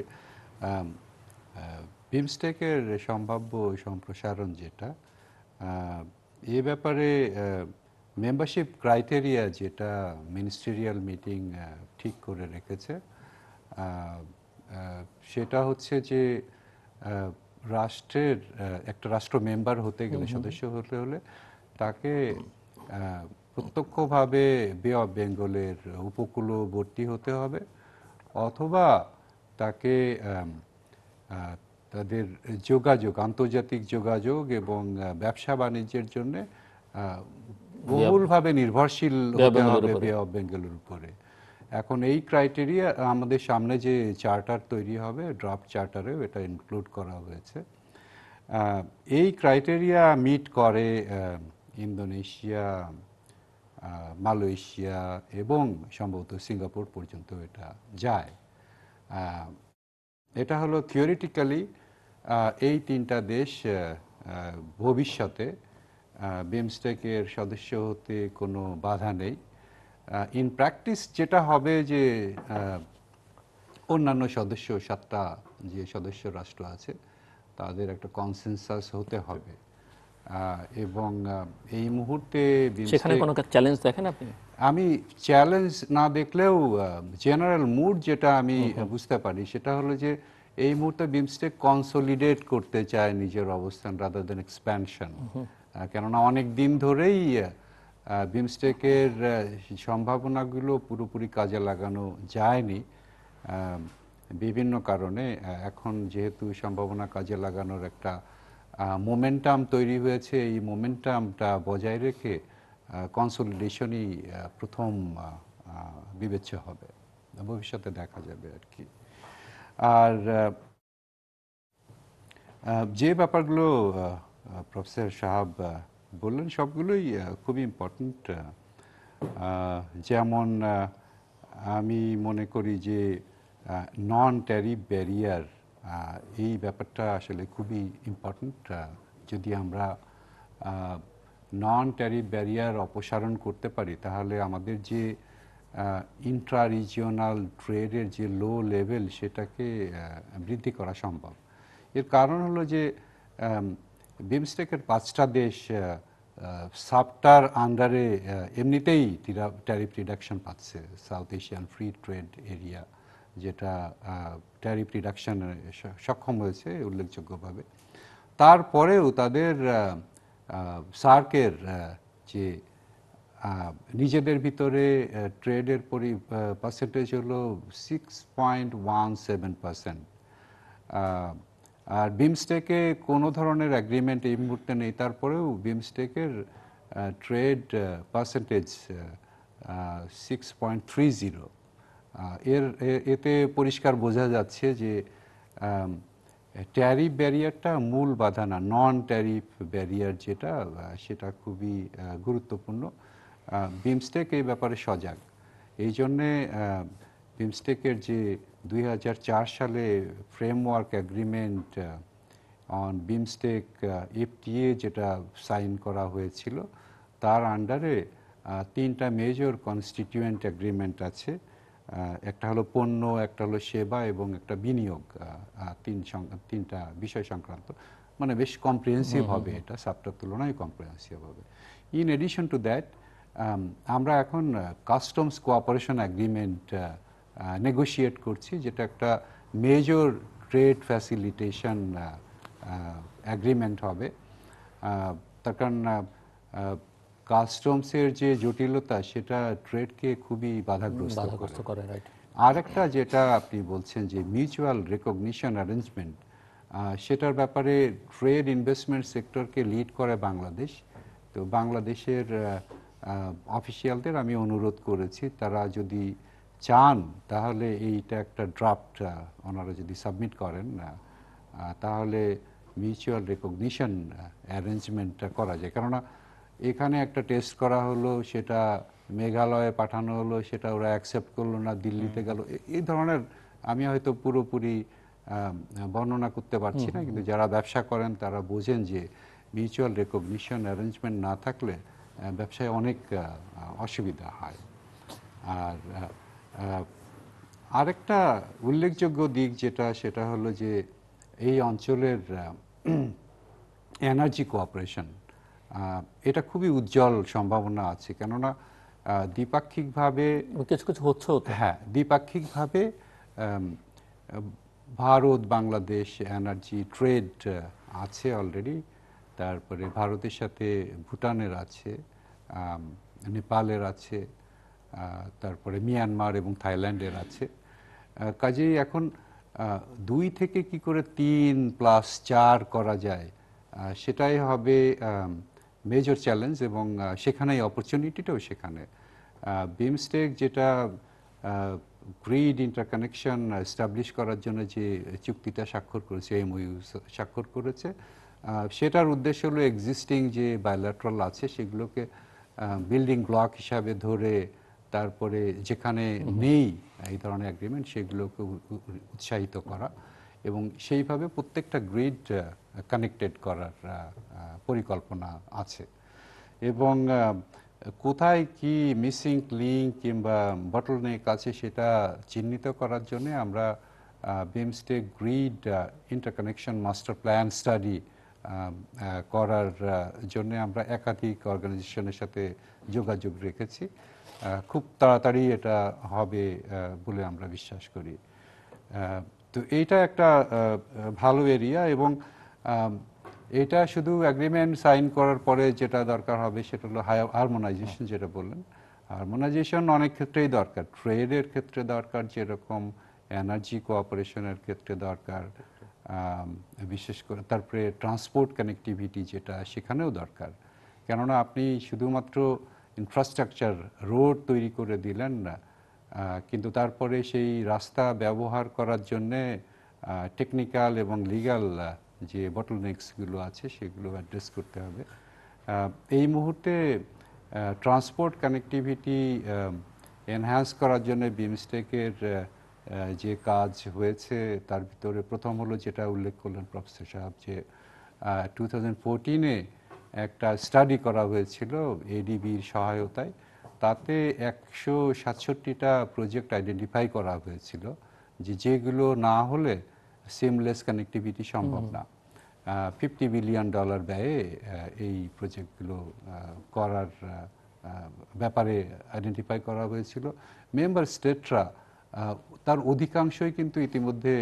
বিমস্টেকের সম্ভাব্য সম্প্রসারণ যেটা, এ ব্যাপারে মেম্বারশিপ ক্রাইটেরিয়া যেটা মিনিস্টেরিয়াল মিটিং ঠিক করে রেখেছে, সেটা হচ্ছে যে রাষ্ট্রের একটা রাষ্ট্র মেম্বার হতে গেলে, সদস্য হতে হলে তাকে প্রত্যক্ষভাবে বে অফ বেঙ্গলের উপকূলবর্তী হতে হবে, অথবা তাকে তাদের যোগাযোগ, আন্তর্জাতিক যোগাযোগ এবং ব্যবসা বাণিজ্যের জন্য বহুলভাবে নির্ভরশীল হতে হবে বে অফ বেঙ্গলের উপরে। এখন এই ক্রাইটেরিয়া আমাদের সামনে যে চার্টার তৈরি হবে, ড্রাফট চার্টারেও এটা ইনক্লুড করা হয়েছে। এই ক্রাইটেরিয়া মিট করে ইন্দোনেশিয়া, মালয়েশিয়া এবং সম্ভবত সিঙ্গাপুর পর্যন্ত এটা যায়। এটা হলো থিওরিটিক্যালি এই তিনটা দেশ ভবিষ্যতে বিমস্টেকের সদস্য হতে কোনো বাধা নেই। ইন প্র্যাকটিস যেটা হবে যে অন্যান্য সদস্য, 7টা যে সদস্য রাষ্ট্র আছে তাদের একটা কনসেনসাস হতে হবে, এবং এই মুহূর্তে সেখানে কোনো চ্যালেঞ্জ দেখেন আপনি? আমি চ্যালেঞ্জ না দেখলেও জেনারেল মুড যেটা আমি বুঝতে পারি সেটা হলো যে এই মুহূর্তে বিমস্টেক কনসলিডেট করতে চায় নিজের অবস্থান রাদার দেন এক্সপ্যানশন। কেননা অনেক দিন ধরেই বিমস্টেকের সম্ভাবনাগুলো পুরোপুরি কাজে লাগানো যায়নি বিভিন্ন কারণে। এখন যেহেতু সম্ভাবনা কাজে লাগানোর একটা মোমেন্টাম তৈরি হয়েছে, এই মোমেন্টামটা বজায় রেখে কনসলিডেশনই প্রথম বিবেচ্য হবে, ভবিষ্যতে দেখা যাবে আর কি। আর যে ব্যাপারগুলো প্রফেসর সাহাব বললেন সবগুলোই খুবই ইম্পর্ট্যান্ট। যেমন আমি মনে করি যে নন ট্যারিফ ব্যারিয়ার, এই ব্যাপারটা আসলে খুবই ইম্পর্ট্যান্ট। যদি আমরা নন ট্যারিফ ব্যারিয়ার অপসারণ করতে পারি তাহলে আমাদের যে ইন্ট্রা রিজিওনাল ট্রেডের যে লো লেভেল সেটাকে বৃদ্ধি করা সম্ভব। এর কারণ হলো যে বিমস্টেকের 5টা দেশ সাবটার আন্ডারে এমনিতেই ট্যারিফ রিডাকশন পাচ্ছে। South Asian free trade area যেটা ট্যারিফ রিডাকশনে সক্ষম হয়েছে উল্লেখযোগ্যভাবে। তারপরেও তাদের সার্কের যে নিজেদের ভিতরে ট্রেডের পার্সেন্টেজ হলো 6.17%। আর বিমস্টেকে কোনো ধরনের এগ্রিমেন্ট এই মুহূর্তে নেই, তারপরেও বিমস্টেকের ট্রেড পার্সেন্টেজ 6.30। এতে পরিষ্কার বোঝা যাচ্ছে যে ট্যারিফ ব্যারিয়ারটা মূল বাধা না, নন ট্যারিফ ব্যারিয়ার যেটা সেটা খুবই গুরুত্বপূর্ণ। বিমস্টেক এই ব্যাপারে সজাগ। এই জন্যে বিমস্টেকের যে 2004 সালে framework agreement on BIMSTEC FTA যেটা সাইন করা হয়েছিল, তার আন্ডারে 3টা মেজর কনস্টিটিউয়েন্ট এগ্রিমেন্ট আছে। একটা হলো পণ্য, একটা হলো সেবা এবং একটা বিনিয়োগ। 3টা বিষয় সংক্রান্ত, মানে বেশ কম্প্রিহেন্সিভ হবে, এটা সাবটার তুলনায় কম্প্রিহেন্সিভ হবে। ইন এডিশন টু দ্যাট আমরা এখন কাস্টমস কোঅপারেশন এগ্রিমেন্ট নেগোশিয়েট করছি, যেটা একটা মেজর ট্রেড ফ্যাসিলিটেশন এগ্রিমেন্ট হবে। তার কারণ কাস্টমসের যে জটিলতা সেটা ট্রেডকে খুবই বাধাগ্রস্ত করে। আরেকটা যেটা আপনি বলছেন যে মিউচুয়াল রেকগনিশন অ্যারেঞ্জমেন্ট, সেটার ব্যাপারে ট্রেড ইনভেস্টমেন্ট সেক্টরকে লিড করে বাংলাদেশ। তো বাংলাদেশের অফিসিয়ালদের আমি অনুরোধ করেছি তারা যদি চান তাহলে এইটা একটা ড্রাফট ওনারা যদি সাবমিট করেন তাহলে মিউচুয়াল রেকগনিশন অ্যারেঞ্জমেন্টটা করা যায়। কেননা এখানে একটা টেস্ট করা হলো, সেটা মেঘালয়ে পাঠানো হলো, সেটা ওরা অ্যাকসেপ্ট করলো না, দিল্লিতে গেল, এই ধরনের আমি হয়তো পুরোপুরি বর্ণনা করতে পারছি না, কিন্তু যারা ব্যবসা করেন তারা বোঝেন যে মিউচুয়াল রেকগনিশন অ্যারেঞ্জমেন্ট না থাকলে ব্যবসায় অনেক অসুবিধা হয়। আর আরেকটা উল্লেখযোগ্য দিক যেটা, সেটা হলো যে এই অঞ্চলের এনার্জি কোঅপারেশন, এটা খুবই উজ্জ্বল সম্ভাবনা আছে, কেননা দ্বিপাক্ষিকভাবে কিছু কিছু হচ্ছেও তো। হ্যাঁ, দ্বিপাক্ষিকভাবে ভারত বাংলাদেশ এনার্জি ট্রেড আছে অলরেডি। তারপরে ভারতের সাথে ভুটানের আছে, নেপালের আছে, তারপরে মিয়ানমার এবং থাইল্যান্ডের আছে। কাজেই এখন 2 থেকে কি করে 3 + 4 করা যায়, সেটাই হবে মেজর চ্যালেঞ্জ, এবং সেখানেই অপরচুনিটিটাও সেখানে। বিমস্টেক যেটা গ্রিড ইন্টারকানেকশন এস্টাবলিশ করার জন্য যে চুক্তিটা স্বাক্ষর করেছে, এমওইউ স্বাক্ষর করেছে, সেটার উদ্দেশ্য হলো এক্সিস্টিং যে বায়োল্যাটারাল আছে সেগুলোকে বিল্ডিং ব্লক হিসাবে ধরে, তারপরে যেখানে নেই এই ধরনের এগ্রিমেন্ট সেগুলোকে উৎসাহিত করা, এবং সেইভাবে প্রত্যেকটা গ্রিড কানেক্টেড করার পরিকল্পনা আছে। এবং কোথায় কি মিসিং লিঙ্ক কিংবা বটলনেক আছে সেটা চিহ্নিত করার জন্য আমরা BIMSTEC grid interconnection master plan study করার জন্য আমরা একাধিক অর্গানাইজেশনের সাথে যোগাযোগ রেখেছি। খুব তাড়াতাড়ি এটা হবে বলে আমরা বিশ্বাস করি। তো এইটা একটা ভালো এরিয়া, এবং এটা শুধু এগ্রিমেন্ট সাইন করার পরে যেটা দরকার হবে সেটা হলো হারমোনাইজেশন, যেটা বললেন। হারমোনাইজেশন অনেক ক্ষেত্রেই দরকার, ট্রেডের ক্ষেত্রে দরকার, যেরকম এনার্জি কোঅপারেশনের ক্ষেত্রে দরকার, বিশেষ করে তারপরে ট্রান্সপোর্ট কানেক্টিভিটি যেটা, সেখানেও দরকার। কেননা আপনি শুধুমাত্র ইনফ্রাস্ট্রাকচার রোড তৈরি করে দিলেন না, কিন্তু তারপরে সেই রাস্তা ব্যবহার করার জন্যে টেকনিক্যাল এবং লিগ্যাল যে বটলনেক্সগুলো আছে সেগুলো অ্যাড্রেস করতে হবে। এই মুহূর্তে ট্রান্সপোর্ট কানেক্টিভিটি এনহ্যান্স করার জন্য বিমস্টেকের যে কাজ হয়েছে তার ভিতরে প্রথম হলো যেটা উল্লেখ করলেন প্রফেসর সাহেব, যে 2014-এ একটা স্টাডি করা হয়েছিল এডিবির সহায়তায়। তাতে 167টা প্রজেক্ট আইডেন্টিফাই করা হয়েছিল যেগুলো না হলে সিমলেস কানেক্টিভিটি সম্ভব না। $50 বিলিয়ন ব্যয়ে এই প্রজেক্টগুলো করার ব্যাপারে আইডেন্টিফাই করা হয়েছিল। মেম্বার স্টেটরা তার অধিকাংশই কিন্তু ইতিমধ্যে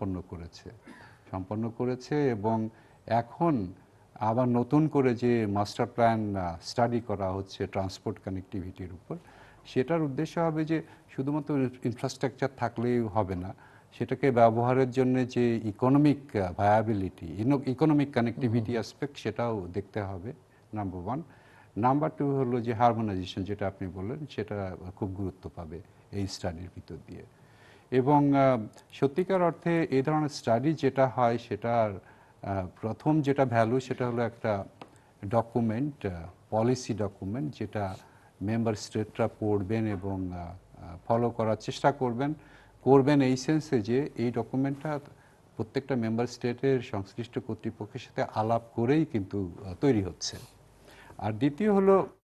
সম্পন্ন করেছে, এবং এখন আবার নতুন করে যে মাস্টার প্ল্যান স্টাডি করা হচ্ছে ট্রান্সপোর্ট কানেক্টিভিটির উপর, সেটার উদ্দেশ্য হবে যে শুধুমাত্র ইনফ্রাস্ট্রাকচার থাকলেই হবে না, সেটাকে ব্যবহারের জন্য যে economic viability, economic connectivity aspect, সেটাও দেখতে হবে, নাম্বার 1। নাম্বার 2 হলো যে হারমোনাইজেশন, যেটা আপনি বললেন, সেটা খুব গুরুত্ব পাবে এই স্টাডির ভিতর দিয়ে। এবং সত্যিকার অর্থে এই ধরনের স্টাডি যেটা হয় সেটার প্রথম যেটা ভ্যালু সেটা হলো একটা ডকুমেন্ট, পলিসি ডকুমেন্ট, যেটা মেম্বার স্টেটরা পড়বেন এবং ফলো করার চেষ্টা করবেন এই সেন্সে যে এই ডকুমেন্টটা প্রত্যেকটা মেম্বার স্টেটের সংশ্লিষ্ট কর্তৃপক্ষের সাথে আলাপ করেই কিন্তু তৈরি হচ্ছে। আর দ্বিতীয় হলো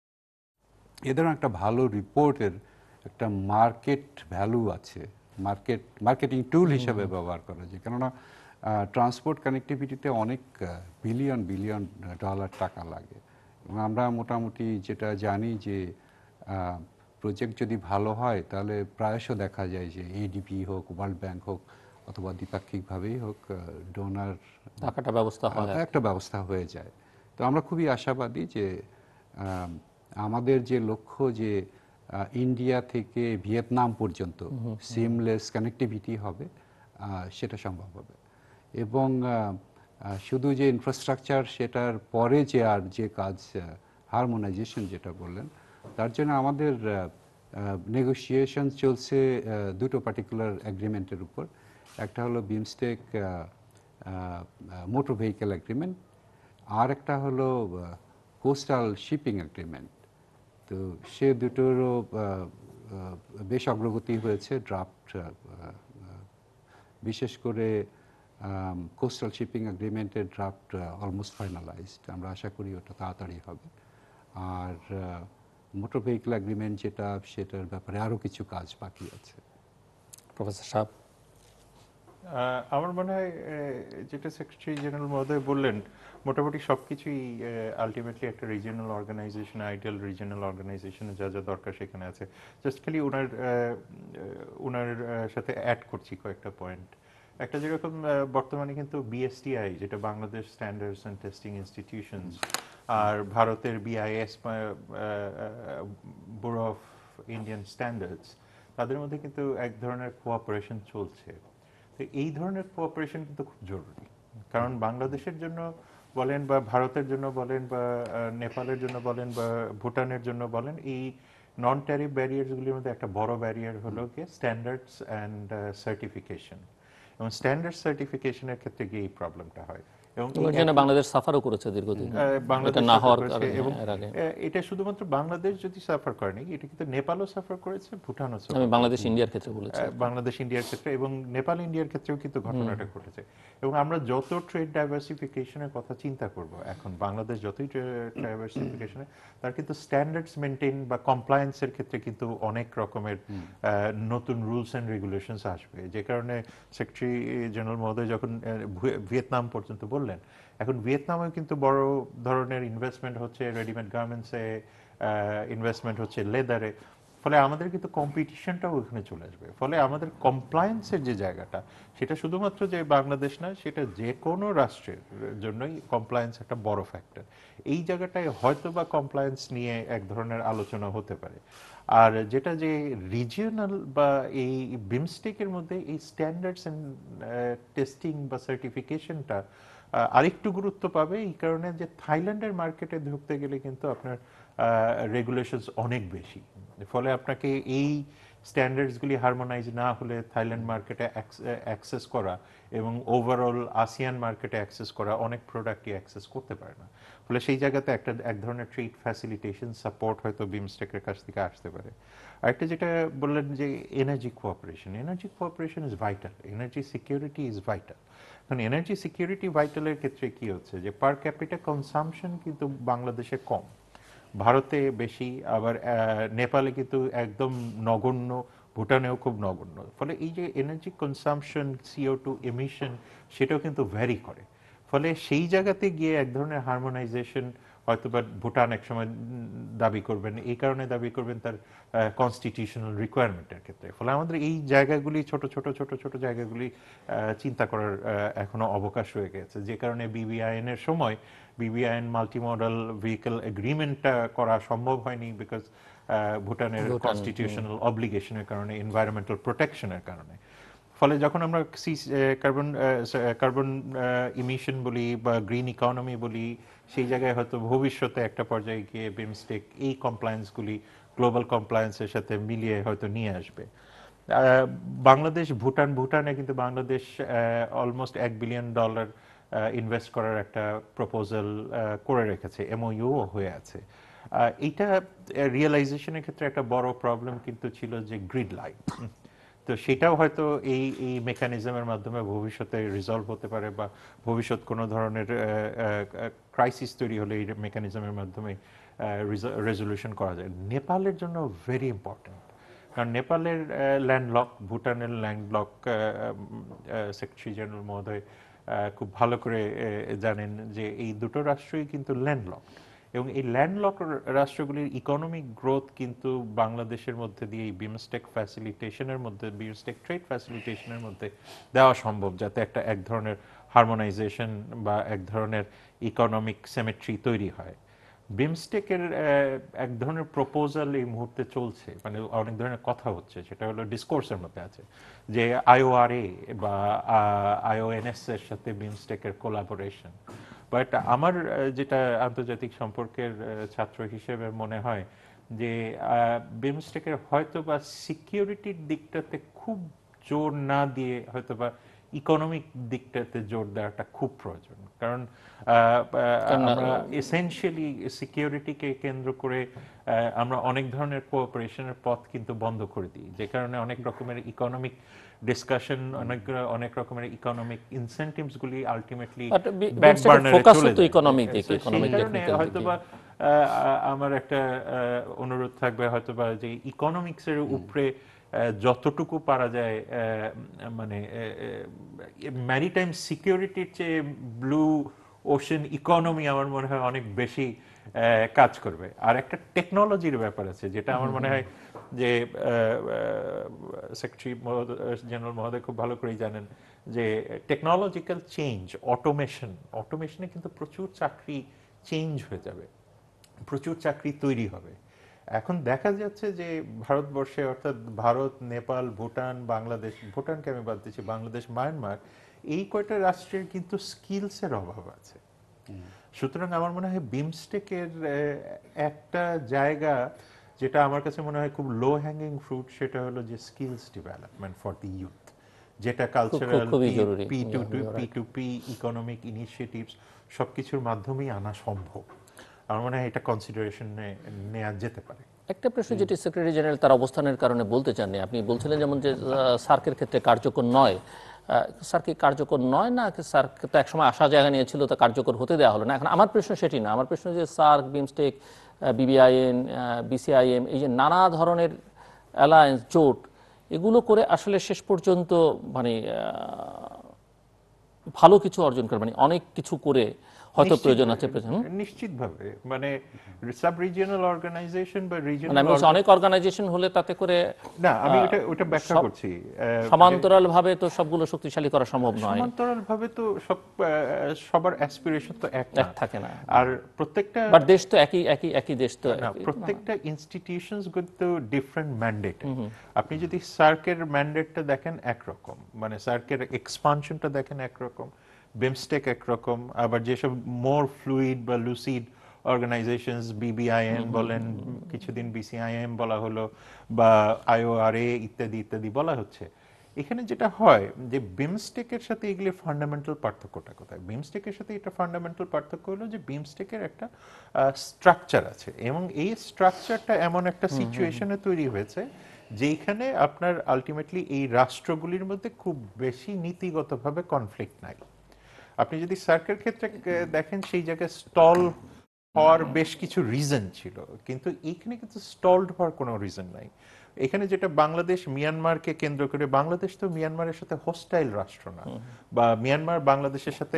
এদের একটা ভালো রিপোর্টের একটা মার্কেট ভ্যালু আছে, মার্কেটিং টুল হিসেবে ব্যবহার করা যায়। কেননা ট্রান্সপোর্ট কানেক্টিভিটিতে অনেক বিলিয়ন ডলার টাকা লাগে, এবং আমরা মোটামুটি যেটা জানি যে প্রজেক্ট যদি ভালো হয় তাহলে প্রায়শ দেখা যায় যে এডিবি হোক, ওয়ার্ল্ড ব্যাংক হোক, অথবা দ্বিপাক্ষিকভাবেই হোক, ডোনার একটা ব্যবস্থা হয়ে যায়। তো আমরা খুবই আশাবাদী যে আমাদের যে লক্ষ্য, যে ইন্ডিয়া থেকে ভিয়েতনাম পর্যন্ত সিমলেস কানেক্টিভিটি হবে, সেটা সম্ভব হবে। এবং শুধু যে ইনফ্রাস্ট্রাকচার, সেটার পরে যে কাজ হারমোনাইজেশন যেটা বললেন, তার জন্য আমাদের নেগোসিয়েশন চলছে দুটো পার্টিকুলার এগ্রিমেন্টের উপর। একটা হলো বিমস্টেক মোটর ভেহিকেল এগ্রিমেন্ট, আর একটা হলো কোস্টাল শিপিং এগ্রিমেন্ট। তো সে দুটোরও বেশ অগ্রগতি হয়েছে, ড্রাফট বিশেষ করে কোস্টাল শিপিং এগ্রিমেন্টের ড্রাফট অলমোস্ট ফাইনালাইজড, আমরা আশা করি ওটা তাড়াতাড়ি হবে। আর মোটর ভেহিকল এগ্রিমেন্ট যেটা, সেটার ব্যাপারে আরও কিছু কাজ বাকি আছে। প্রফেসর সাহেব, আমার মনে হয় যেটা সেক্রেটারি জেনারেল মহোদয় বললেন, মোটামুটি সবকিছুই আলটিমেটলি একটা রিজিওনাল অর্গানাইজেশন, আইডিয়াল রিজিওনাল অর্গানাইজেশনে যা যা দরকার সেখানে আছে। জাস্ট খালি ওনার সাথে অ্যাড করছি কয়েকটা পয়েন্ট। একটা যেরকম বর্তমানে কিন্তু বিএসটিআই, যেটা Bangladesh standards and testing institutions, আর ভারতের BIS, bureau of Indian standards, তাদের মধ্যে কিন্তু এক ধরনের কোঅপারেশন চলছে। তো এই ধরনের কোঅপারেশন কিন্তু খুব জরুরি, কারণ বাংলাদেশের জন্য বলেন বা ভারতের জন্য বলেন বা নেপালের জন্য বলেন বা ভুটানের জন্য বলেন, এই নন ট্যারিফ ব্যারিয়ারসগুলির মধ্যে একটা বড় ব্যারিয়ার হলো গিয়ে স্ট্যান্ডার্ডস অ্যান্ড সার্টিফিকেশন। এবং স্ট্যান্ডার্ড সার্টিফিকেশনের ক্ষেত্রে গিয়ে এই প্রবলেমটা হয়। এবং বাংলাদেশ সাফারও করেছে দীর্ঘদিন, বাংলাদেশ না সাফার হওয়ার করেছে, কারণে এবং এর আগে এটা শুধুমাত্র বাংলাদেশ যদি সাফার করেনি, এটা কিন্তু নেপালও সাফার করেছে, ভুটানও সাফার আমি করেছে। বাংলাদেশ ইন্ডিয়ার ক্ষেত্রে বলেছি, বাংলাদেশ ইন্ডিয়ার ক্ষেত্রে এবং নেপাল ইন্ডিয়ার ক্ষেত্রেও কিন্তু ঘটনাটা ঘটেছে। এবং আমরা যত ট্রেড ডাইভার্সিফিকেশনের কথা চিন্তা করব এখন, বাংলাদেশ যতই ডাইভার্সিফিকেশনে, তার কিন্তু স্ট্যান্ডার্ডস মেনটেন বা কমপ্লায়েন্সের ক্ষেত্রে কিন্তু অনেক রকমের নতুন রুলস অ্যান্ড রেগুলেশনস আসবে। যে কারণে সেক্রেটারি জেনারেল মহোদয় যখন ভিয়েতনাম পর্যন্ত বললেন, এখন ভিয়েতনামেও কিন্তু বড় ধরনের ইনভেস্টমেন্ট হচ্ছে রেডিমেড গার্মেন্টসে, ইনভেস্টমেন্ট হচ্ছে লেদারে। ফলে আমাদের কিন্তু কম্পিটিশনটাও ওখানে চলে আসবে। ফলে আমাদের কমপ্লায়েন্সের যে জায়গাটা, সেটা শুধুমাত্র যে বাংলাদেশ না, সেটা যে কোনো রাষ্ট্রের জন্যই কমপ্লায়েন্স একটা বড় ফ্যাক্টর। এই জায়গাটায় হয়তো বা কমপ্লায়েন্স নিয়ে এক ধরনের আলোচনা হতে পারে। আর যেটা যে রিজিওনাল বা এই বিমস্টেকের মধ্যে এই স্ট্যান্ডার্ডস অ্যান্ড টেস্টিং বা সার্টিফিকেশনটা আরেকটু গুরুত্ব পাবে, এই কারণে যে থাইল্যান্ডের মার্কেটে ঢুকতে গেলে কিন্তু আপনার রেগুলেশনস অনেক বেশি। ফলে আপনাকে এই স্ট্যান্ডার্ডসগুলি হারমোনাইজ না হলে থাইল্যান্ড মার্কেটে অ্যাক্সেস করা এবং ওভারঅল আসিয়ান মার্কেটে অ্যাক্সেস করা, অনেক প্রোডাক্টই অ্যাক্সেস করতে পারে না। ফলে সেই জায়গাতে এক ধরনের ট্রেড ফ্যাসিলিটেশন সাপোর্ট হয়তো বিমস্টেকের কাছ থেকে আসতে পারে। আরেকটা যেটা বললেন যে energy cooperation is vital, energy security is vital. কারণ এনার্জি সিকিউরিটি ভাইটালের ক্ষেত্রে কি হচ্ছে যে পার ক্যাপিটা কনসামশন কিন্তু বাংলাদেশে কম, ভারতে বেশি, আবার নেপালে কিন্তু একদম নগণ্য, ভুটানেও খুব নগণ্য। ফলে এই যে এনার্জি কনসামশন, CO2 এমিশন, সেটাও কিন্তু ভ্যারি করে। ফলে সেই জায়গাতে গিয়ে এক ধরনের হারমোনাইজেশন হয়তো বা ভুটান একসময় দাবি করবেন, এই কারণে দাবি করবেন তার কনস্টিটিউশনাল রিকোয়ারমেন্টের ক্ষেত্রে। ফলে আমাদের এই জায়গাগুলি, ছোট ছোট ছোট ছোট জায়গাগুলি চিন্তা করার এখনো অবকাশ রয়ে গেছে। যে কারণে BBIN এর সময় BBIN মাল্টিমডাল ভেহিকল এগ্রিমেন্টটা করা সম্ভব হয়নি, বিকজ ভুটানের কনস্টিটিউশনাল অব্লিগেশনের কারণে, এনভায়রনমেন্টাল প্রোটেকশনের কারণে। ফলে যখন আমরা কার্বন ইমিশন বলি বা গ্রিন ইকোনমি বলি, সেই জায়গায় হয়তো ভবিষ্যতে একটা পর্যায়ে গিয়ে বিমস্টেক এই কমপ্লায়েন্সগুলি গ্লোবাল কমপ্লায়েন্সের সাথে মিলিয়ে হয়তো নিয়ে আসবে। বাংলাদেশ, ভুটানে কিন্তু বাংলাদেশ অলমোস্ট $1 বিলিয়ন ইনভেস্ট করার একটা প্রপোজাল করে রেখেছে, MOU হয়ে আছে। এইটা রিয়েলাইজেশনের ক্ষেত্রে একটা বড় প্রবলেম কিন্তু ছিল যে গ্রিড লাইন। তো সেটাও হয়তো এই মেকানিজমের মাধ্যমে ভবিষ্যতে রিজলভ হতে পারে, বা ভবিষ্যৎ কোনো ধরনের ক্রাইসিস তৈরি হলে এই মেকানিজমের মাধ্যমে রেজলিউশন করা যায়। নেপালের জন্য ভেরি ইম্পর্টেন্ট, কারণ নেপালের ল্যান্ডলক, ভুটানের ল্যান্ডলক। সেক্রেটারি জেনারেল মহোদয় খুব ভালো করে জানেন যে এই দুটো রাষ্ট্রই কিন্তু ল্যান্ডলক, এবং এই ল্যান্ডলক রাষ্ট্রগুলির ইকোনমিক গ্রোথ কিন্তু বাংলাদেশের মধ্যে দিয়ে এই বিমস্টেক ফ্যাসিলিটেশনের মধ্যে, বিমস্টেক ট্রেড ফ্যাসিলিটেশনের মধ্যে দেওয়া সম্ভব, যাতে এক ধরনের হারমোনাইজেশন বা এক ধরনের ইকোনমিক সিমেট্রি তৈরি হয়। বিমস্টেকের এক ধরনের প্রপোজাল এই মুহূর্তে চলছে, মানে অনেক ধরনের কথা হচ্ছে, সেটা হলো ডিসকোর্সের মধ্যে আছে যে IORA বা IONS এর সাথে বিমস্টেকের কোলাবোরেশন। বাট আমার যেটা আন্তর্জাতিক সম্পর্কের ছাত্র হিসেবে মনে হয় যে বিমস্টেকের হয়তো বা সিকিউরিটির দিকটাতে খুব জোর না দিয়ে হয়তো বা ইকোনমিক দিকটাতে জোর দেওয়াটা খুব প্রয়োজন, কারণ আমরা এসেনশিয়ালি সিকিউরিটিকে কেন্দ্র করে আমরা অনেক ধরনের কোঅপারেশনের পথ কিন্তু বন্ধ করে দিই, যে কারণে অনেক রকমের ইকোনমিক ডিসকাশন, অনেক রকমের ইকোনমিক ইনসেন্টিভস গুলি আলটিমেটলি ব্যাক বার্নারে চলে যায়। সেই কারণে হয়তোবা আমার একটা অনুরোধ থাকবে হয়তোবা যে ইকোনমিক্সের উপরে যতটুকু পারা যায়, মানে ম্যারিটাইম সিকিউরিটির চেয়ে ব্লু ওশেন ইকোনমি আমার মনে হয় অনেক বেশি কাজ করবে। আর একটা টেকনোলজির ব্যাপার আছে যেটা আমার মনে হয় যে সেক্রেটারি জেনারেল মহোদয় খুব ভালো করেই জানেন, যে টেকনোলজিক্যাল চেঞ্জ, অটোমেশনে কিন্তু প্রচুর চাকরি চেঞ্জ হয়ে যাবে, প্রচুর চাকরি তৈরি হবে। এখন দেখা যাচ্ছে যে ভারতবর্ষে, অর্থাৎ ভারত, নেপাল, ভুটান, বাংলাদেশ, ভুটানকে আমি বাদ দিচ্ছি, বাংলাদেশ, মায়ানমার, এই কয়টা রাষ্ট্রের কিন্তু স্কিলসের অভাব আছে। সুতরাং আমার মনে হয় বিমস্টেকের একটা জায়গা যেটা আমার কাছে মনে হয় খুব লো হ্যাঙ্গিং ফ্রুট, সেটা হলো যে skills development for the youth, যেটা cultural, P to P economic initiatives সবকিছুর মাধ্যমেই আনা সম্ভব। আমার মনে হয় এটা কনসিডারেশনে নেওয়া যেতে পারে। একটা প্রশ্ন যেটি সেক্রেটারি জেনারেল তার অবস্থানের কারণে বলতে চাননি, আপনি বলছিলেন যেমন যে সার্কের ক্ষেত্রে কার্যকর নয়, স্যার কি কার্যকর নয় না, স্যার তো একসময় আশা জায়গা নিয়েছিল, তো কার্যকর হতে দেওয়া হলো না। এখন আমার প্রশ্ন সেটি না, আমার প্রশ্ন যে সার্ক, বিমস্টেক, বিবিআইএন, বিসিআইএম, এই যে নানা ধরনের অ্যালায়েন্স, জোট, এগুলো করে আসলে শেষ পর্যন্ত মানে ভালো কিছু অর্জন করে, মানে অনেক কিছু করে হয়তো প্রয়োজন আছে, নিশ্চিতভাবে, মানে সাব রিজিওনাল অর্গানাইজেশন বা রিজিওনাল, মানে অনেক অর্গানাইজেশন হলে তাতে করে না, আমি ওটা ব্যাখ্যা করছি, সমান্তরাল ভাবে তো সবগুলো শক্তিশালী করা সম্ভব নয়, সমান্তরাল ভাবে তো সবার অ্যাসপিরেশন তো এক থাকে না, আর প্রত্যেকটা দেশ তো একই দেশ তো না, প্রত্যেকটা ইনস্টিটিউশনস তো ডিফারেন্ট ম্যান্ডেট। আপনি যদি সার্কের ম্যান্ডেটটা দেখেন একরকম, মানে সার্কের এক্সপানশনটা দেখেন একরকম, বিমস্টেক একরকম, আবার যেসব মোর ফ্লুইড বা লুসিড অর্গানাইজেশনস, বিবিআইএন বলেন, কিছুদিন বিসিআইএম বলা হলো, বা আইওআরএ ইত্যাদি ইত্যাদি বলা হচ্ছে, এখানে যেটা হয় যে বিমস্টেকের সাথে এগুলির ফান্ডামেন্টাল পার্থক্যটা কোথায়? বিমস্টেকের সাথে এটা ফান্ডামেন্টাল পার্থক্য হলো যে বিমস্টেকের একটা স্ট্রাকচার আছে, এবং এই স্ট্রাকচারটা এমন একটা সিচুয়েশনে তৈরি হয়েছে যেখানে আপনার আলটিমেটলি এই রাষ্ট্রগুলির মধ্যে খুব বেশি নীতিগতভাবে কনফ্লিক্ট নাই। আপনি যদি সার্কের ক্ষেত্রে দেখেন, সেই জায়গায় স্টল হওয়ার বেশ কিছু রিজন ছিল, কিন্তু এখানে কিন্তু স্টলড হওয়ার কোনো রিজন নাই। এখানে যেটা বাংলাদেশ মিয়ানমারকে কেন্দ্র করে, বাংলাদেশ তো মিয়ানমারের সাথে হোস্টাইল রাষ্ট্র না, বা মিয়ানমার বাংলাদেশের সাথে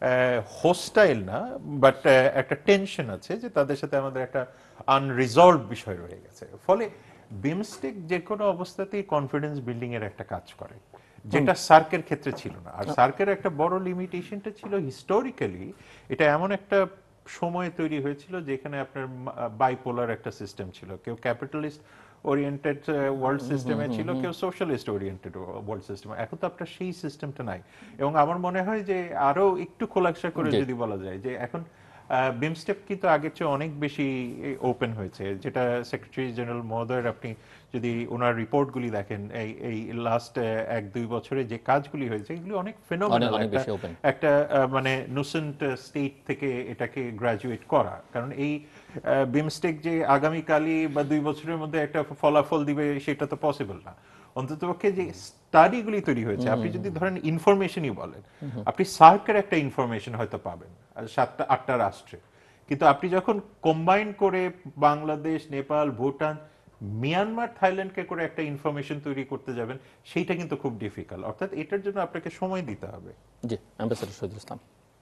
হোস্টাইল না, বাট একটা টেনশন আছে যে তাদের সাথে আমাদের একটা আনরিজলভ বিষয় রয়ে গেছে। ফলে বিমস্টেক যে কোনো অবস্থাতেই কনফিডেন্স বিল্ডিং এর একটা কাজ করে, যেটা সার্কের ক্ষেত্রে ছিল না। আর সার্কের একটা বড় লিমিটেশনটা ছিল হিস্টোরিক্যালি, এটা এমন একটা সময় তৈরি হয়েছিল যেখানে আপনার বাইপোলার একটা সিস্টেম ছিল, কেউ ক্যাপিটালিস্ট ওরিয়েন্টেড ওয়ার্ল্ড সিস্টেমে ছিল, কেউ সোশ্যালিস্ট ওরিয়েন্টেড ওয়ার্ল্ড সিস্টেম। এখন তো আপনার সেই সিস্টেমটা নাই, এবং আমার মনে হয় যে আরো একটু খোলাসা করে যদি বলা যায় যে এখন বিমস্টেক কিন্তু আগের চেয়ে অনেক বেশি ওপেন হয়েছে, যেটা সেক্রেটারি জেনারেল মহোদয়ের, আপনি যদি ওনার রিপোর্টগুলি দেখেন, এই লাস্ট 1-2 বছরে যে কাজগুলি হয়েছে, এগুলি অনেক ফেনোমেনাল, একটা মানে নুসেন্ট স্টেট থেকে এটাকে গ্রাজুয়েট করা। কারণ এই বিমস্টেক যে আগামীকালই বা 2 বছরের মধ্যে একটা ফলাফল দিবে সেটা তো পসিবল না। অন্ততপক্ষে যে স্টাডিগুলি তৈরি হয়েছে, আপনি যদি ধরেন ইনফরমেশনই বলেন, আপনি সার্কের একটা ইনফরমেশন হয়তো পাবেন 7-8টা রাষ্ট্রে, কিন্তু আপনি যখন কম্বাইন করে বাংলাদেশ, নেপাল, ভুটান, মিয়ানমার, থাইল্যান্ডকে করে একটা ইনফরমেশন তৈরি করতে যাবেন, সেইটা কিন্তু খুব ডিফিকাল্ট। অর্থাৎ এটার জন্য আপনাকে সময় দিতে হবে। জি, ambassador Shahidul Islam.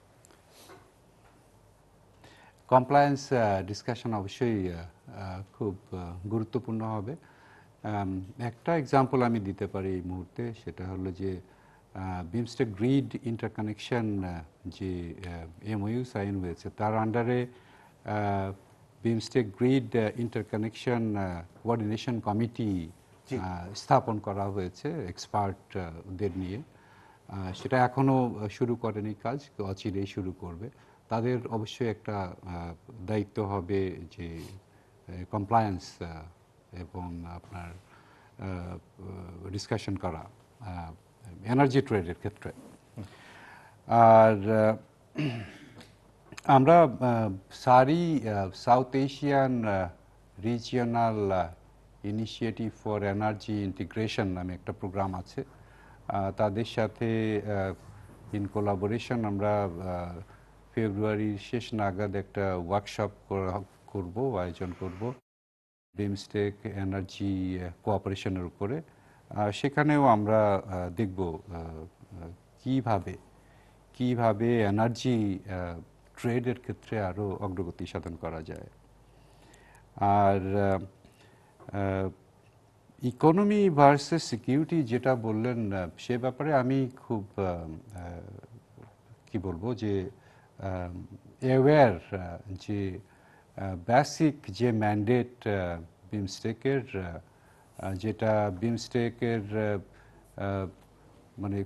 Compliance discussion অবশ্যই খুব গুরুত্বপূর্ণ হবে। একটা এক্সাম্পল আমি দিতে পারি এই মুহূর্তে, সেটা হলো যে বিমস্টেক গ্রিড ইন্টারকানেকশন যে এমওইউ সাইন হয়েছে, তার আন্ডারে BIMSTEC grid interconnection coordination committee স্থাপন করা হয়েছে এক্সপার্টদের নিয়ে। সেটা এখনও শুরু করেনি কাজ, অচিরেই শুরু করবে। তাদের অবশ্যই একটা দায়িত্ব হবে যে কমপ্লায়েন্স এবং আপনার ডিসকাশন করা এনার্জি ট্রেডের ক্ষেত্রে। আর আমরা SARI South Asian regional initiative for energy integration নামে একটা প্রোগ্রাম আছে, তাদের সাথে ইন কোলাবোরেশন আমরা ফেব্রুয়ারির শেষ নাগাদ একটা ওয়ার্কশপ করব, আয়োজন করব বিমস্টেক এনার্জি কোঅপারেশনের উপরে। সেখানেও আমরা দেখব কিভাবে এনার্জি ট্রেডের ক্ষেত্রে আরও অগ্রগতি সাধন করা যায়। আর ইকোনমি ভার্সেস সিকিউরিটি যেটা বললেন, সে ব্যাপারে আমি খুব কি বলবো যে অ্যাওয়্যার যে বেসিক যে ম্যান্ডেট বিমস্টেকের, যেটা বিমস্টেকের মানে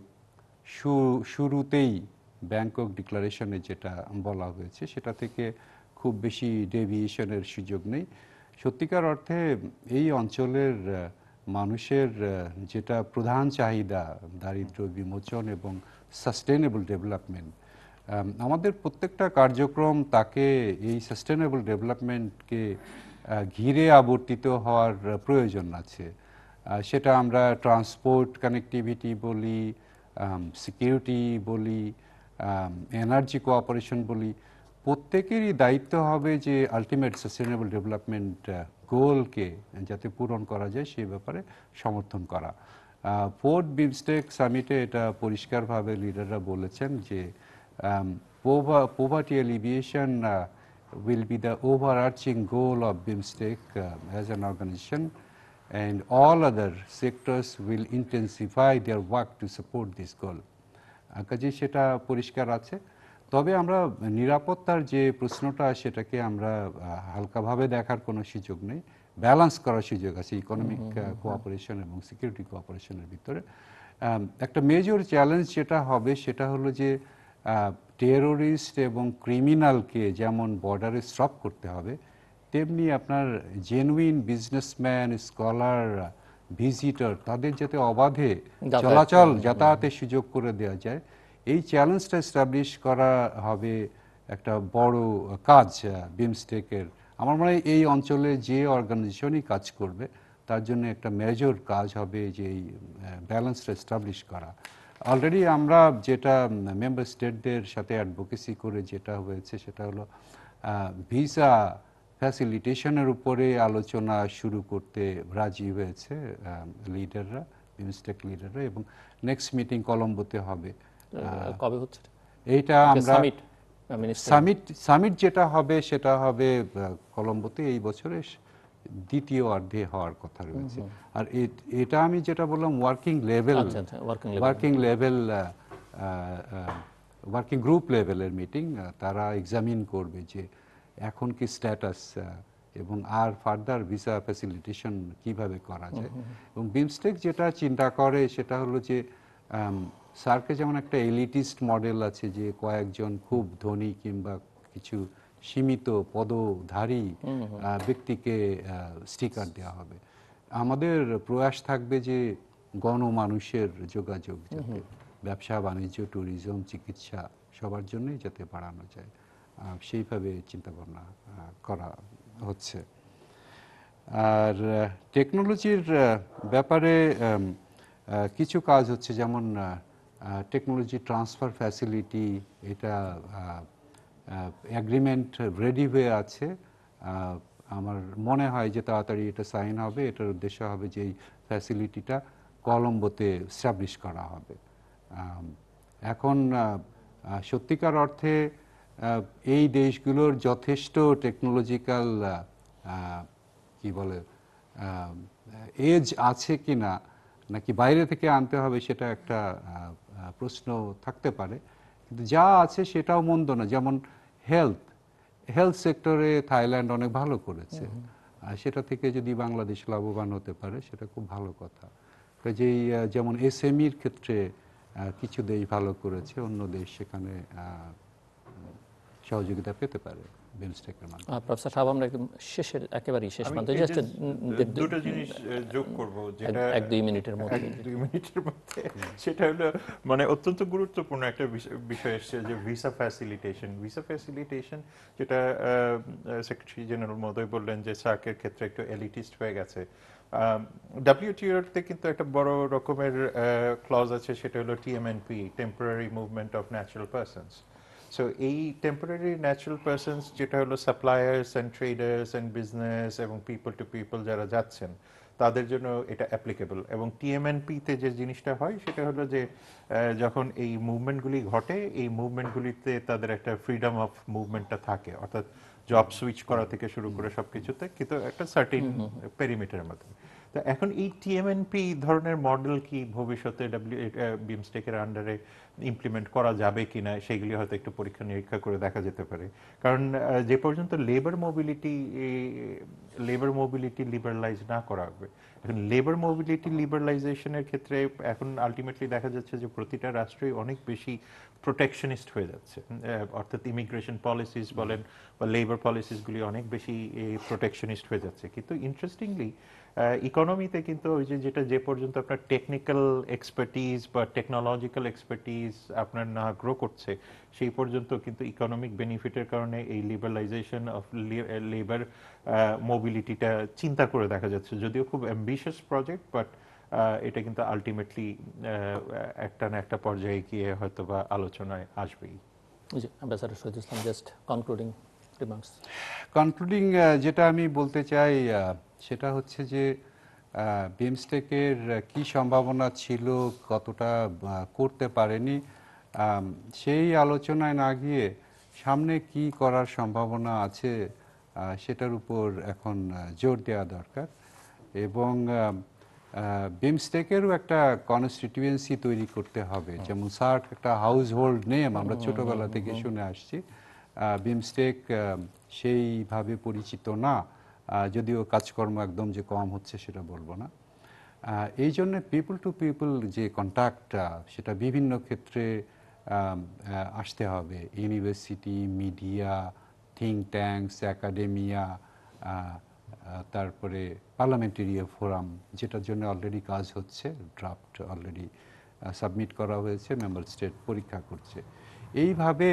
শুরুতেই ব্যাংকক ডিক্লারেশনে যেটা বলা হয়েছে সেটা থেকে খুব বেশি ডেভিয়েশনের সুযোগ নেই। সত্যিকার অর্থে এই অঞ্চলের মানুষের যেটা প্রধান চাহিদা, দারিদ্র্য বিমোচন এবং সাস্টেনেবল ডেভেলপমেন্ট, আমাদের প্রত্যেকটা কার্যক্রম তাকে এই সাস্টেনেবল ডেভেলপমেন্টকে ঘিরে আবর্তিত হওয়ার প্রয়োজন আছে। সেটা আমরা ট্রান্সপোর্ট কানেক্টিভিটি বলি, সিকিউরিটি বলি, এনার্জি কোঅপারেশন বলি, প্রত্যেকেরই দায়িত্ব হবে যে আলটিমেট সাস্টেনেবল ডেভেলপমেন্ট গোলকে যাতে পূরণ করা যায় সেই ব্যাপারে সমর্থন করা। ফোর্থ বিমস্টেক সামিটে এটা পরিষ্কারভাবে লিডাররা বলেছেন যে poverty alleviation will be the overarching goal of BIMSTEC as an organization, and all other sectors will intensify their work to support this goal. কাজে সেটা পরিষ্কার আছে। তবে আমরা নিরাপত্তার যে প্রশ্নটা সেটাকে আমরা হালকাভাবে দেখার কোনো সুযোগ নেই, ব্যালেন্স করার সুযোগ আছে ইকোনমিক কোঅপারেশন এবং সিকিউরিটি কোঅপারেশনের ভিতরে। একটা মেজর চ্যালেঞ্জ যেটা হবে সেটা হলো যে টেরোরিস্ট এবং ক্রিমিনালকে যেমন বর্ডারে স্টপ করতে হবে, তেমনি আপনার জেনুইন বিজনেসম্যান, স্কলার, ভিজিটর তাদের যাতে অবাধে যাতায়াতের সুযোগ করে দেওয়া যায়, এই চ্যালেঞ্জটা এস্টাবলিশ করা হবে একটা বড় কাজ বিমস্টেকের। আমার মনে হয় এই অঞ্চলে যে অর্গানাইজেশনই কাজ করবে তার জন্য একটা মেজর কাজ হবে যে এই ব্যালেন্সটা এস্টাবলিশ করা। অলরেডি আমরা যেটা মেম্বার স্টেটদের সাথে অ্যাডভোকেসি করে যেটা হয়েছে সেটা হলো ভিসা ফ্যাসিলিটেশনের উপরে আলোচনা শুরু করতে রাজি হয়েছে লিডাররা, বিমস্টেক লিডাররা, এবং নেক্সট মিটিং কলম্বোতে হবে। কবে হচ্ছে এইটা আমরা সামিট যেটা হবে সেটা হবে কলম্বোতে এই বছরের দ্বিতীয় অর্ধে হওয়ার কথা রয়েছে। আর এটা আমি যেটা বললাম ওয়ার্কিং গ্রুপ লেভেলের মিটিং, তারা এক্সামিন করবে যে এখন কি স্ট্যাটাস এবং আর ফার্দার ভিসা ফ্যাসিলিটেশন কিভাবে করা যায়। এবং বিমস্টেক যেটা চিন্তা করে সেটা হলো যে সার্কে যেমন একটা এলিটিস্ট মডেল আছে যে কয়েকজন খুব ধনী কিংবা কিছু সীমিত পদধারী ব্যক্তিকে স্টিকার দেওয়া হবে, আমাদের প্রয়াস থাকবে যে গণমানুষের যোগাযোগ যাতে ব্যবসা বাণিজ্য, ট্যুরিজম, চিকিৎসা সবার জন্যই যাতে বাড়ানো যায়, সেইভাবে চিন্তাভাবনা করা হচ্ছে। আর টেকনোলজির ব্যাপারে কিছু কাজ হচ্ছে, যেমন টেকনোলজি ট্রান্সফার ফ্যাসিলিটি, এটা এগ্রিমেন্ট রেডি হয়ে আছে। আমার মনে হয় যে তাড়াতাড়ি এটা সাইন হবে। এটার উদ্দেশ্য হবে যে এই ফ্যাসিলিটিটা কলম্বোতে এস্টাবলিশ করা হবে। এখন সত্যিকার অর্থে এই দেশগুলোর যথেষ্ট টেকনোলজিক্যাল কি বলে এজ আছে কিনা, নাকি বাইরে থেকে আনতে হবে, সেটা একটা প্রশ্ন থাকতে পারে। কিন্তু যা আছে সেটাও মন্দ না। যেমন হেলথ সেক্টরে থাইল্যান্ড অনেক ভালো করেছে, আর সেটা থেকে যদি বাংলাদেশ লাভবান হতে পারে সেটা খুব ভালো কথা। কাজেই যেমন এসএমইর ক্ষেত্রে কিছু দেশ ভালো করেছে, অন্য দেশ সেখানে সহযোগিতা পেতে পারে। বিমস্টেকের মাধ্যমে। প্রফেসর সাহেব, আমরা একদম শেষের একেবারেই শেষ আমি প্রান্তে এই জাস্ট যে দুটো জিনিস যোগ করব, যেটা 1-2 মিনিটের মধ্যে। 1-2 মিনিটের মধ্যে, সেটা হলো মানে অত্যন্ত গুরুত্বপূর্ণ একটা বিষয় এসছে, যে ভিসা ফ্যাসিলিটেশন, যেটা সেক্রেটারি জেনারেল মহোদয় বললেন যে সার্কের ক্ষেত্রে একটু এলিটিস্ট হয়ে গেছে। WTO-তে কিন্তু একটা বড় রকমের ক্লজ আছে, সেটা হলো TMNP, temporary movement of natural persons. So এই টেম্পোরারি ন্যাচারাল পারসনস, যেটা হলো suppliers and traders and business এবং পিপল টু পিপল যারা যাচ্ছেন, তাদের জন্য এটা অ্যাপ্লিকেবল। এবং TMNP-তে যে জিনিসটা হয় সেটা হলো যে যখন এই মুভমেন্টগুলি ঘটে, এই মুভমেন্টগুলিতে তাদের একটা ফ্রিডম অফ মুভমেন্টটা থাকে, অর্থাৎ জব সুইচ করা থেকে শুরু করে সবকিছুতে, কিন্তু একটা সার্টেন পেরিমিটারের মধ্যে। তো এখন এই TMNP ধরনের মডেল কি ভবিষ্যতে বিমস্টেকের আন্ডারে ইমপ্লিমেন্ট করা যাবে কিনা, সেগুলি হয়তো একটু পরীক্ষা নিরীক্ষা করে দেখা যেতে পারে। কারণ যে পর্যন্ত লেবার মোবিলিটি লিবারালাইজ না করা হবে, এখন লেবার মোবিলিটি লিবারালাইজেশনের ক্ষেত্রে এখন আলটিমেটলি দেখা যাচ্ছে যে প্রতিটা রাষ্ট্রই অনেক বেশি প্রোটেকশনিস্ট হয়ে যাচ্ছে, অর্থাৎ ইমিগ্রেশন পলিসিস বলেন বা লেবার পলিসিসগুলি অনেক বেশি প্রোটেকশনিস্ট হয়ে যাচ্ছে। কিন্তু ইন্টারেস্টিংলি ইকোনমিতে কিন্তু ওই যেটা যে পর্যন্ত আপনার টেকনিক্যাল এক্সপার্টিজ বা টেকনোলজিক্যাল এক্সপার্টিজ আপনার না গ্রো করছে, সেই পর্যন্ত কিন্তু ইকোনমিক বেনিফিটের কারণে এই লিবারালাইজেশন অফ লেবার মোবিলিটিটা চিন্তা করে দেখা যাচ্ছে, যদিও খুব অ্যাম্বিশিয়াস প্রজেক্ট, বাট এটা কিন্তু আলটিমেটলি একটা না একটা পর্যায়ে গিয়ে হয়তো বা আলোচনায় আসবেই। জি, ambassador Shahidul Islam, just concluding remarks. Concluding যেটা আমি বলতে চাই সেটা হচ্ছে যে বিমস্টেকের কি সম্ভাবনা ছিল, কতটা করতে পারেনি, সেই আলোচনায় না গিয়ে সামনে কি করার সম্ভাবনা আছে সেটার উপর এখন জোর দেওয়া দরকার। এবং বিমস্টেকেরও একটা কনস্টিটিউয়েন্সি তৈরি করতে হবে। যেমন সার্ক একটা হাউস হোল্ড নেম, আমরা ছোটবেলা থেকে শুনে আসছি। বিমস্টেক সেইভাবে পরিচিত না, যদিও কাজকর্ম একদম যে কম হচ্ছে সেটা বলবো না। এই জন্য পিপল টু পিপল যে কন্ট্যাক্টটা, সেটা বিভিন্ন ক্ষেত্রে আসতে হবে। University, media, think tanks, academia, তারপরে পার্লামেন্টারি ফোরাম, যেটার জন্য অলরেডি কাজ হচ্ছে, ড্রাফট অলরেডি সাবমিট করা হয়েছে, মেম্বার স্টেট পরীক্ষা করছে। এইভাবে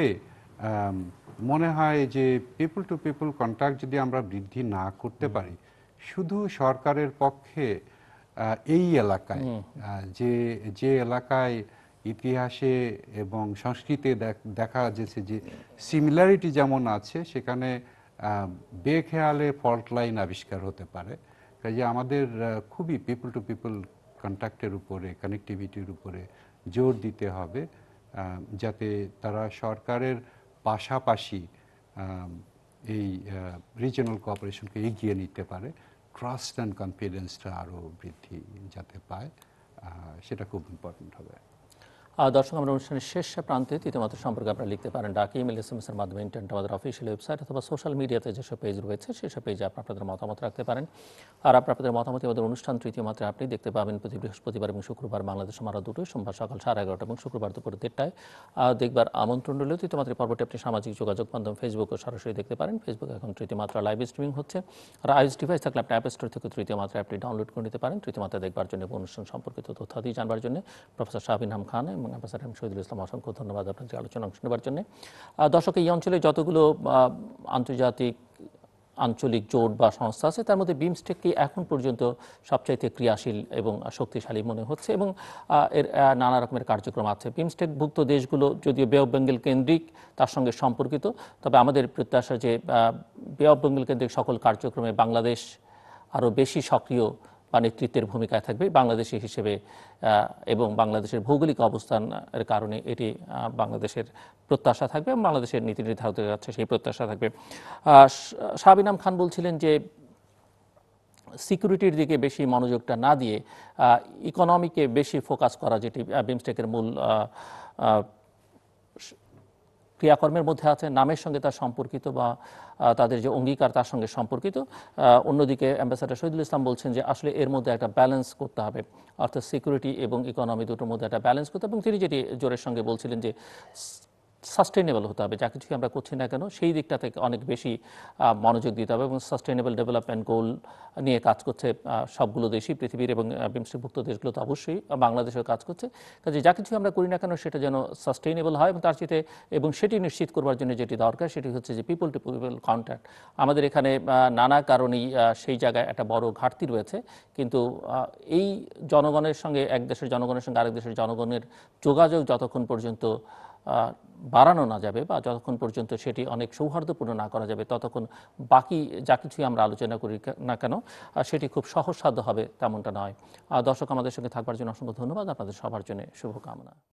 মনে হয় যে পিপল টু পিপল কন্ট্যাক্ট যদি আমরা বৃদ্ধি না করতে পারি, শুধু সরকারের পক্ষে এই এলাকায় যে এলাকায় ইতিহাসে এবং সংস্কৃতিতে দেখা যাচ্ছে যে সিমিলারিটি যেমন আছে, সেখানে বেখেয়ালে ফল্ট লাইন আবিষ্কার হতে পারে। কাজে আমাদের খুবই পিপল টু পিপল কন্ট্যাক্টের উপরে, কানেক্টিভিটির উপরে জোর দিতে হবে, যাতে তারা সরকারের পাশাপাশি এই রিজিওনাল কোঅপারেশনকে এগিয়ে নিতে পারে। ট্রাস্ট অ্যান্ড কনফিডেন্সটা আরও বৃদ্ধি যাতে পায়, সেটা খুব ইম্পর্টেন্ট হবে। দর্শক, আমরা অনুষ্ঠানের শেষ প্রান্তে তৃতীয় মাত্রা সম্পর্কে আপনারা লিখতে পারেন ডাকে, ইমেল, SMS এর মাধ্যমে, ইন্টারনেট, আমাদের অফিসিয়াল ওয়েবসাইট অথবা সোশ্যাল মিডিয়াতে যেসব পেজ রয়েছে সেসব পেজে আপনাদের মতামত রাখতে পারেন। আর আপনাদের মতামত আমাদের অনুষ্ঠান তৃতীয় মাত্রায় আপনি দেখতে পাবেন প্রতি বৃহস্পতিবার এবং শুক্রবার বাংলাদেশ সময় 2টোয়, সোমবার সকাল 11:30 এবং শুক্রবার দুপুর 1:30টায়। দেখবার আমন্ত্রণ রইল। তৃতীয় মাত্রার পর্বটি আপনি সামাজিক যোগাযোগ মাধ্যম ফেসবুকে সরাসরি দেখতে পারেন। ফেসবুকে এখন তৃতীয় মাত্রা লাইভ স্ট্রিমিং হচ্ছে। আর iOS ডিভাইস থাকলে আপনি অ্যাপ স্টোর থেকে তৃতীয় মাত্রা অ্যাপটি ডাউনলোড করে নিতে পারেন। তৃতীয় মাত্রা দেখবার জন্য এবং অনুষ্ঠান সম্পর্কিত তথ্যাদি জানবার জন্য প্রফেসর শাহাব এনাম খান এবং অ্যাম্বাসেডর শহীদুল ইসলাম, অসংখ্য ধন্যবাদ আপনাদের আলোচনা অংশ নেবার জন্য। দর্শক, এই অঞ্চলে যতগুলো আন্তর্জাতিক আঞ্চলিক জোট বা সংস্থা আছে, তার মধ্যে বিমস্টেককে এখন পর্যন্ত সবচাইতে ক্রিয়াশীল এবং শক্তিশালী মনে হচ্ছে এবং এর নানা রকমের কার্যক্রম আছে। বিমস্টেকভুক্ত দেশগুলো যদিও বে অফ বেঙ্গল কেন্দ্রিক, তার সঙ্গে সম্পর্কিত, তবে আমাদের প্রত্যাশা যে বে অফ বেঙ্গল কেন্দ্রিক সকল কার্যক্রমে বাংলাদেশ আরও বেশি সক্রিয় বা নেতৃত্বের ভূমিকায় থাকবে বাংলাদেশি হিসেবে, এবং বাংলাদেশের ভৌগোলিক অবস্থানের কারণে এটি বাংলাদেশের প্রত্যাশা থাকবে এবং বাংলাদেশের নীতি নির্ধারকদের কাছে সেই প্রত্যাশা থাকবে। শাহাব এনাম খান বলছিলেন যে সিকিউরিটির দিকে বেশি মনোযোগটা না দিয়ে ইকোনমিকে বেশি ফোকাস করা, যেটি বিমস্টেকের মূল ক্রিয়াকর্মের মধ্যে আছে, নামের সঙ্গে তার সম্পর্কিত বা তাদের যে অঙ্গীকার তার সঙ্গে সম্পর্কিত। অন্যদিকে অ্যাম্বাসেডর শহীদুল ইসলাম বলছেন যে আসলে এর মধ্যে একটা ব্যালেন্স করতে হবে, অর্থাৎ সিকিউরিটি এবং ইকোনমি দুটোর মধ্যে একটা ব্যালেন্স করতে হবে। এবং তিনি যেটি জোরের সঙ্গে বলছিলেন যে সাস্টেইনেবল হতে হবে। যা কিছুই আমরা করছি না কেন সেই দিকটা থেকে অনেক বেশি মনোযোগ দিতে হবে এবং সাস্টেইনেবল ডেভেলপমেন্ট গোল নিয়ে কাজ করছে সবগুলো দেশই পৃথিবীর, এবং বিমস্টেকভুক্ত দেশগুলো তো অবশ্যই, বাংলাদেশেও কাজ করছে। কাজে যা কিছু আমরা করি না কেন সেটা যেন সাস্টেইনেবল হয়, এবং তার সাথে এবং সেটি নিশ্চিত করবার জন্য যেটি দরকার সেটি হচ্ছে যে পিপল টু পিপল কন্ট্যাক্ট। আমাদের এখানে নানা কারণেই সেই জায়গায় একটা বড় ঘাটতি রয়েছে, কিন্তু এই জনগণের সঙ্গে, এক দেশের জনগণের সঙ্গে আরেক দেশের জনগণের যোগাযোগ যতক্ষণ পর্যন্ত বাড়ানো না যাবে বা যতক্ষণ পর্যন্ত সেটি অনেক সৌহার্দ্যপূর্ণ না করা যাবে, ততক্ষণ বাকি যা কিছুই আমরা আলোচনা করি না কেন সেটি খুব সহজসাধ্য হবে তেমনটা নয়। দর্শক, আমাদের সঙ্গে থাকবার জন্য অসংখ্য ধন্যবাদ। আপনাদের সবার জন্য শুভকামনা।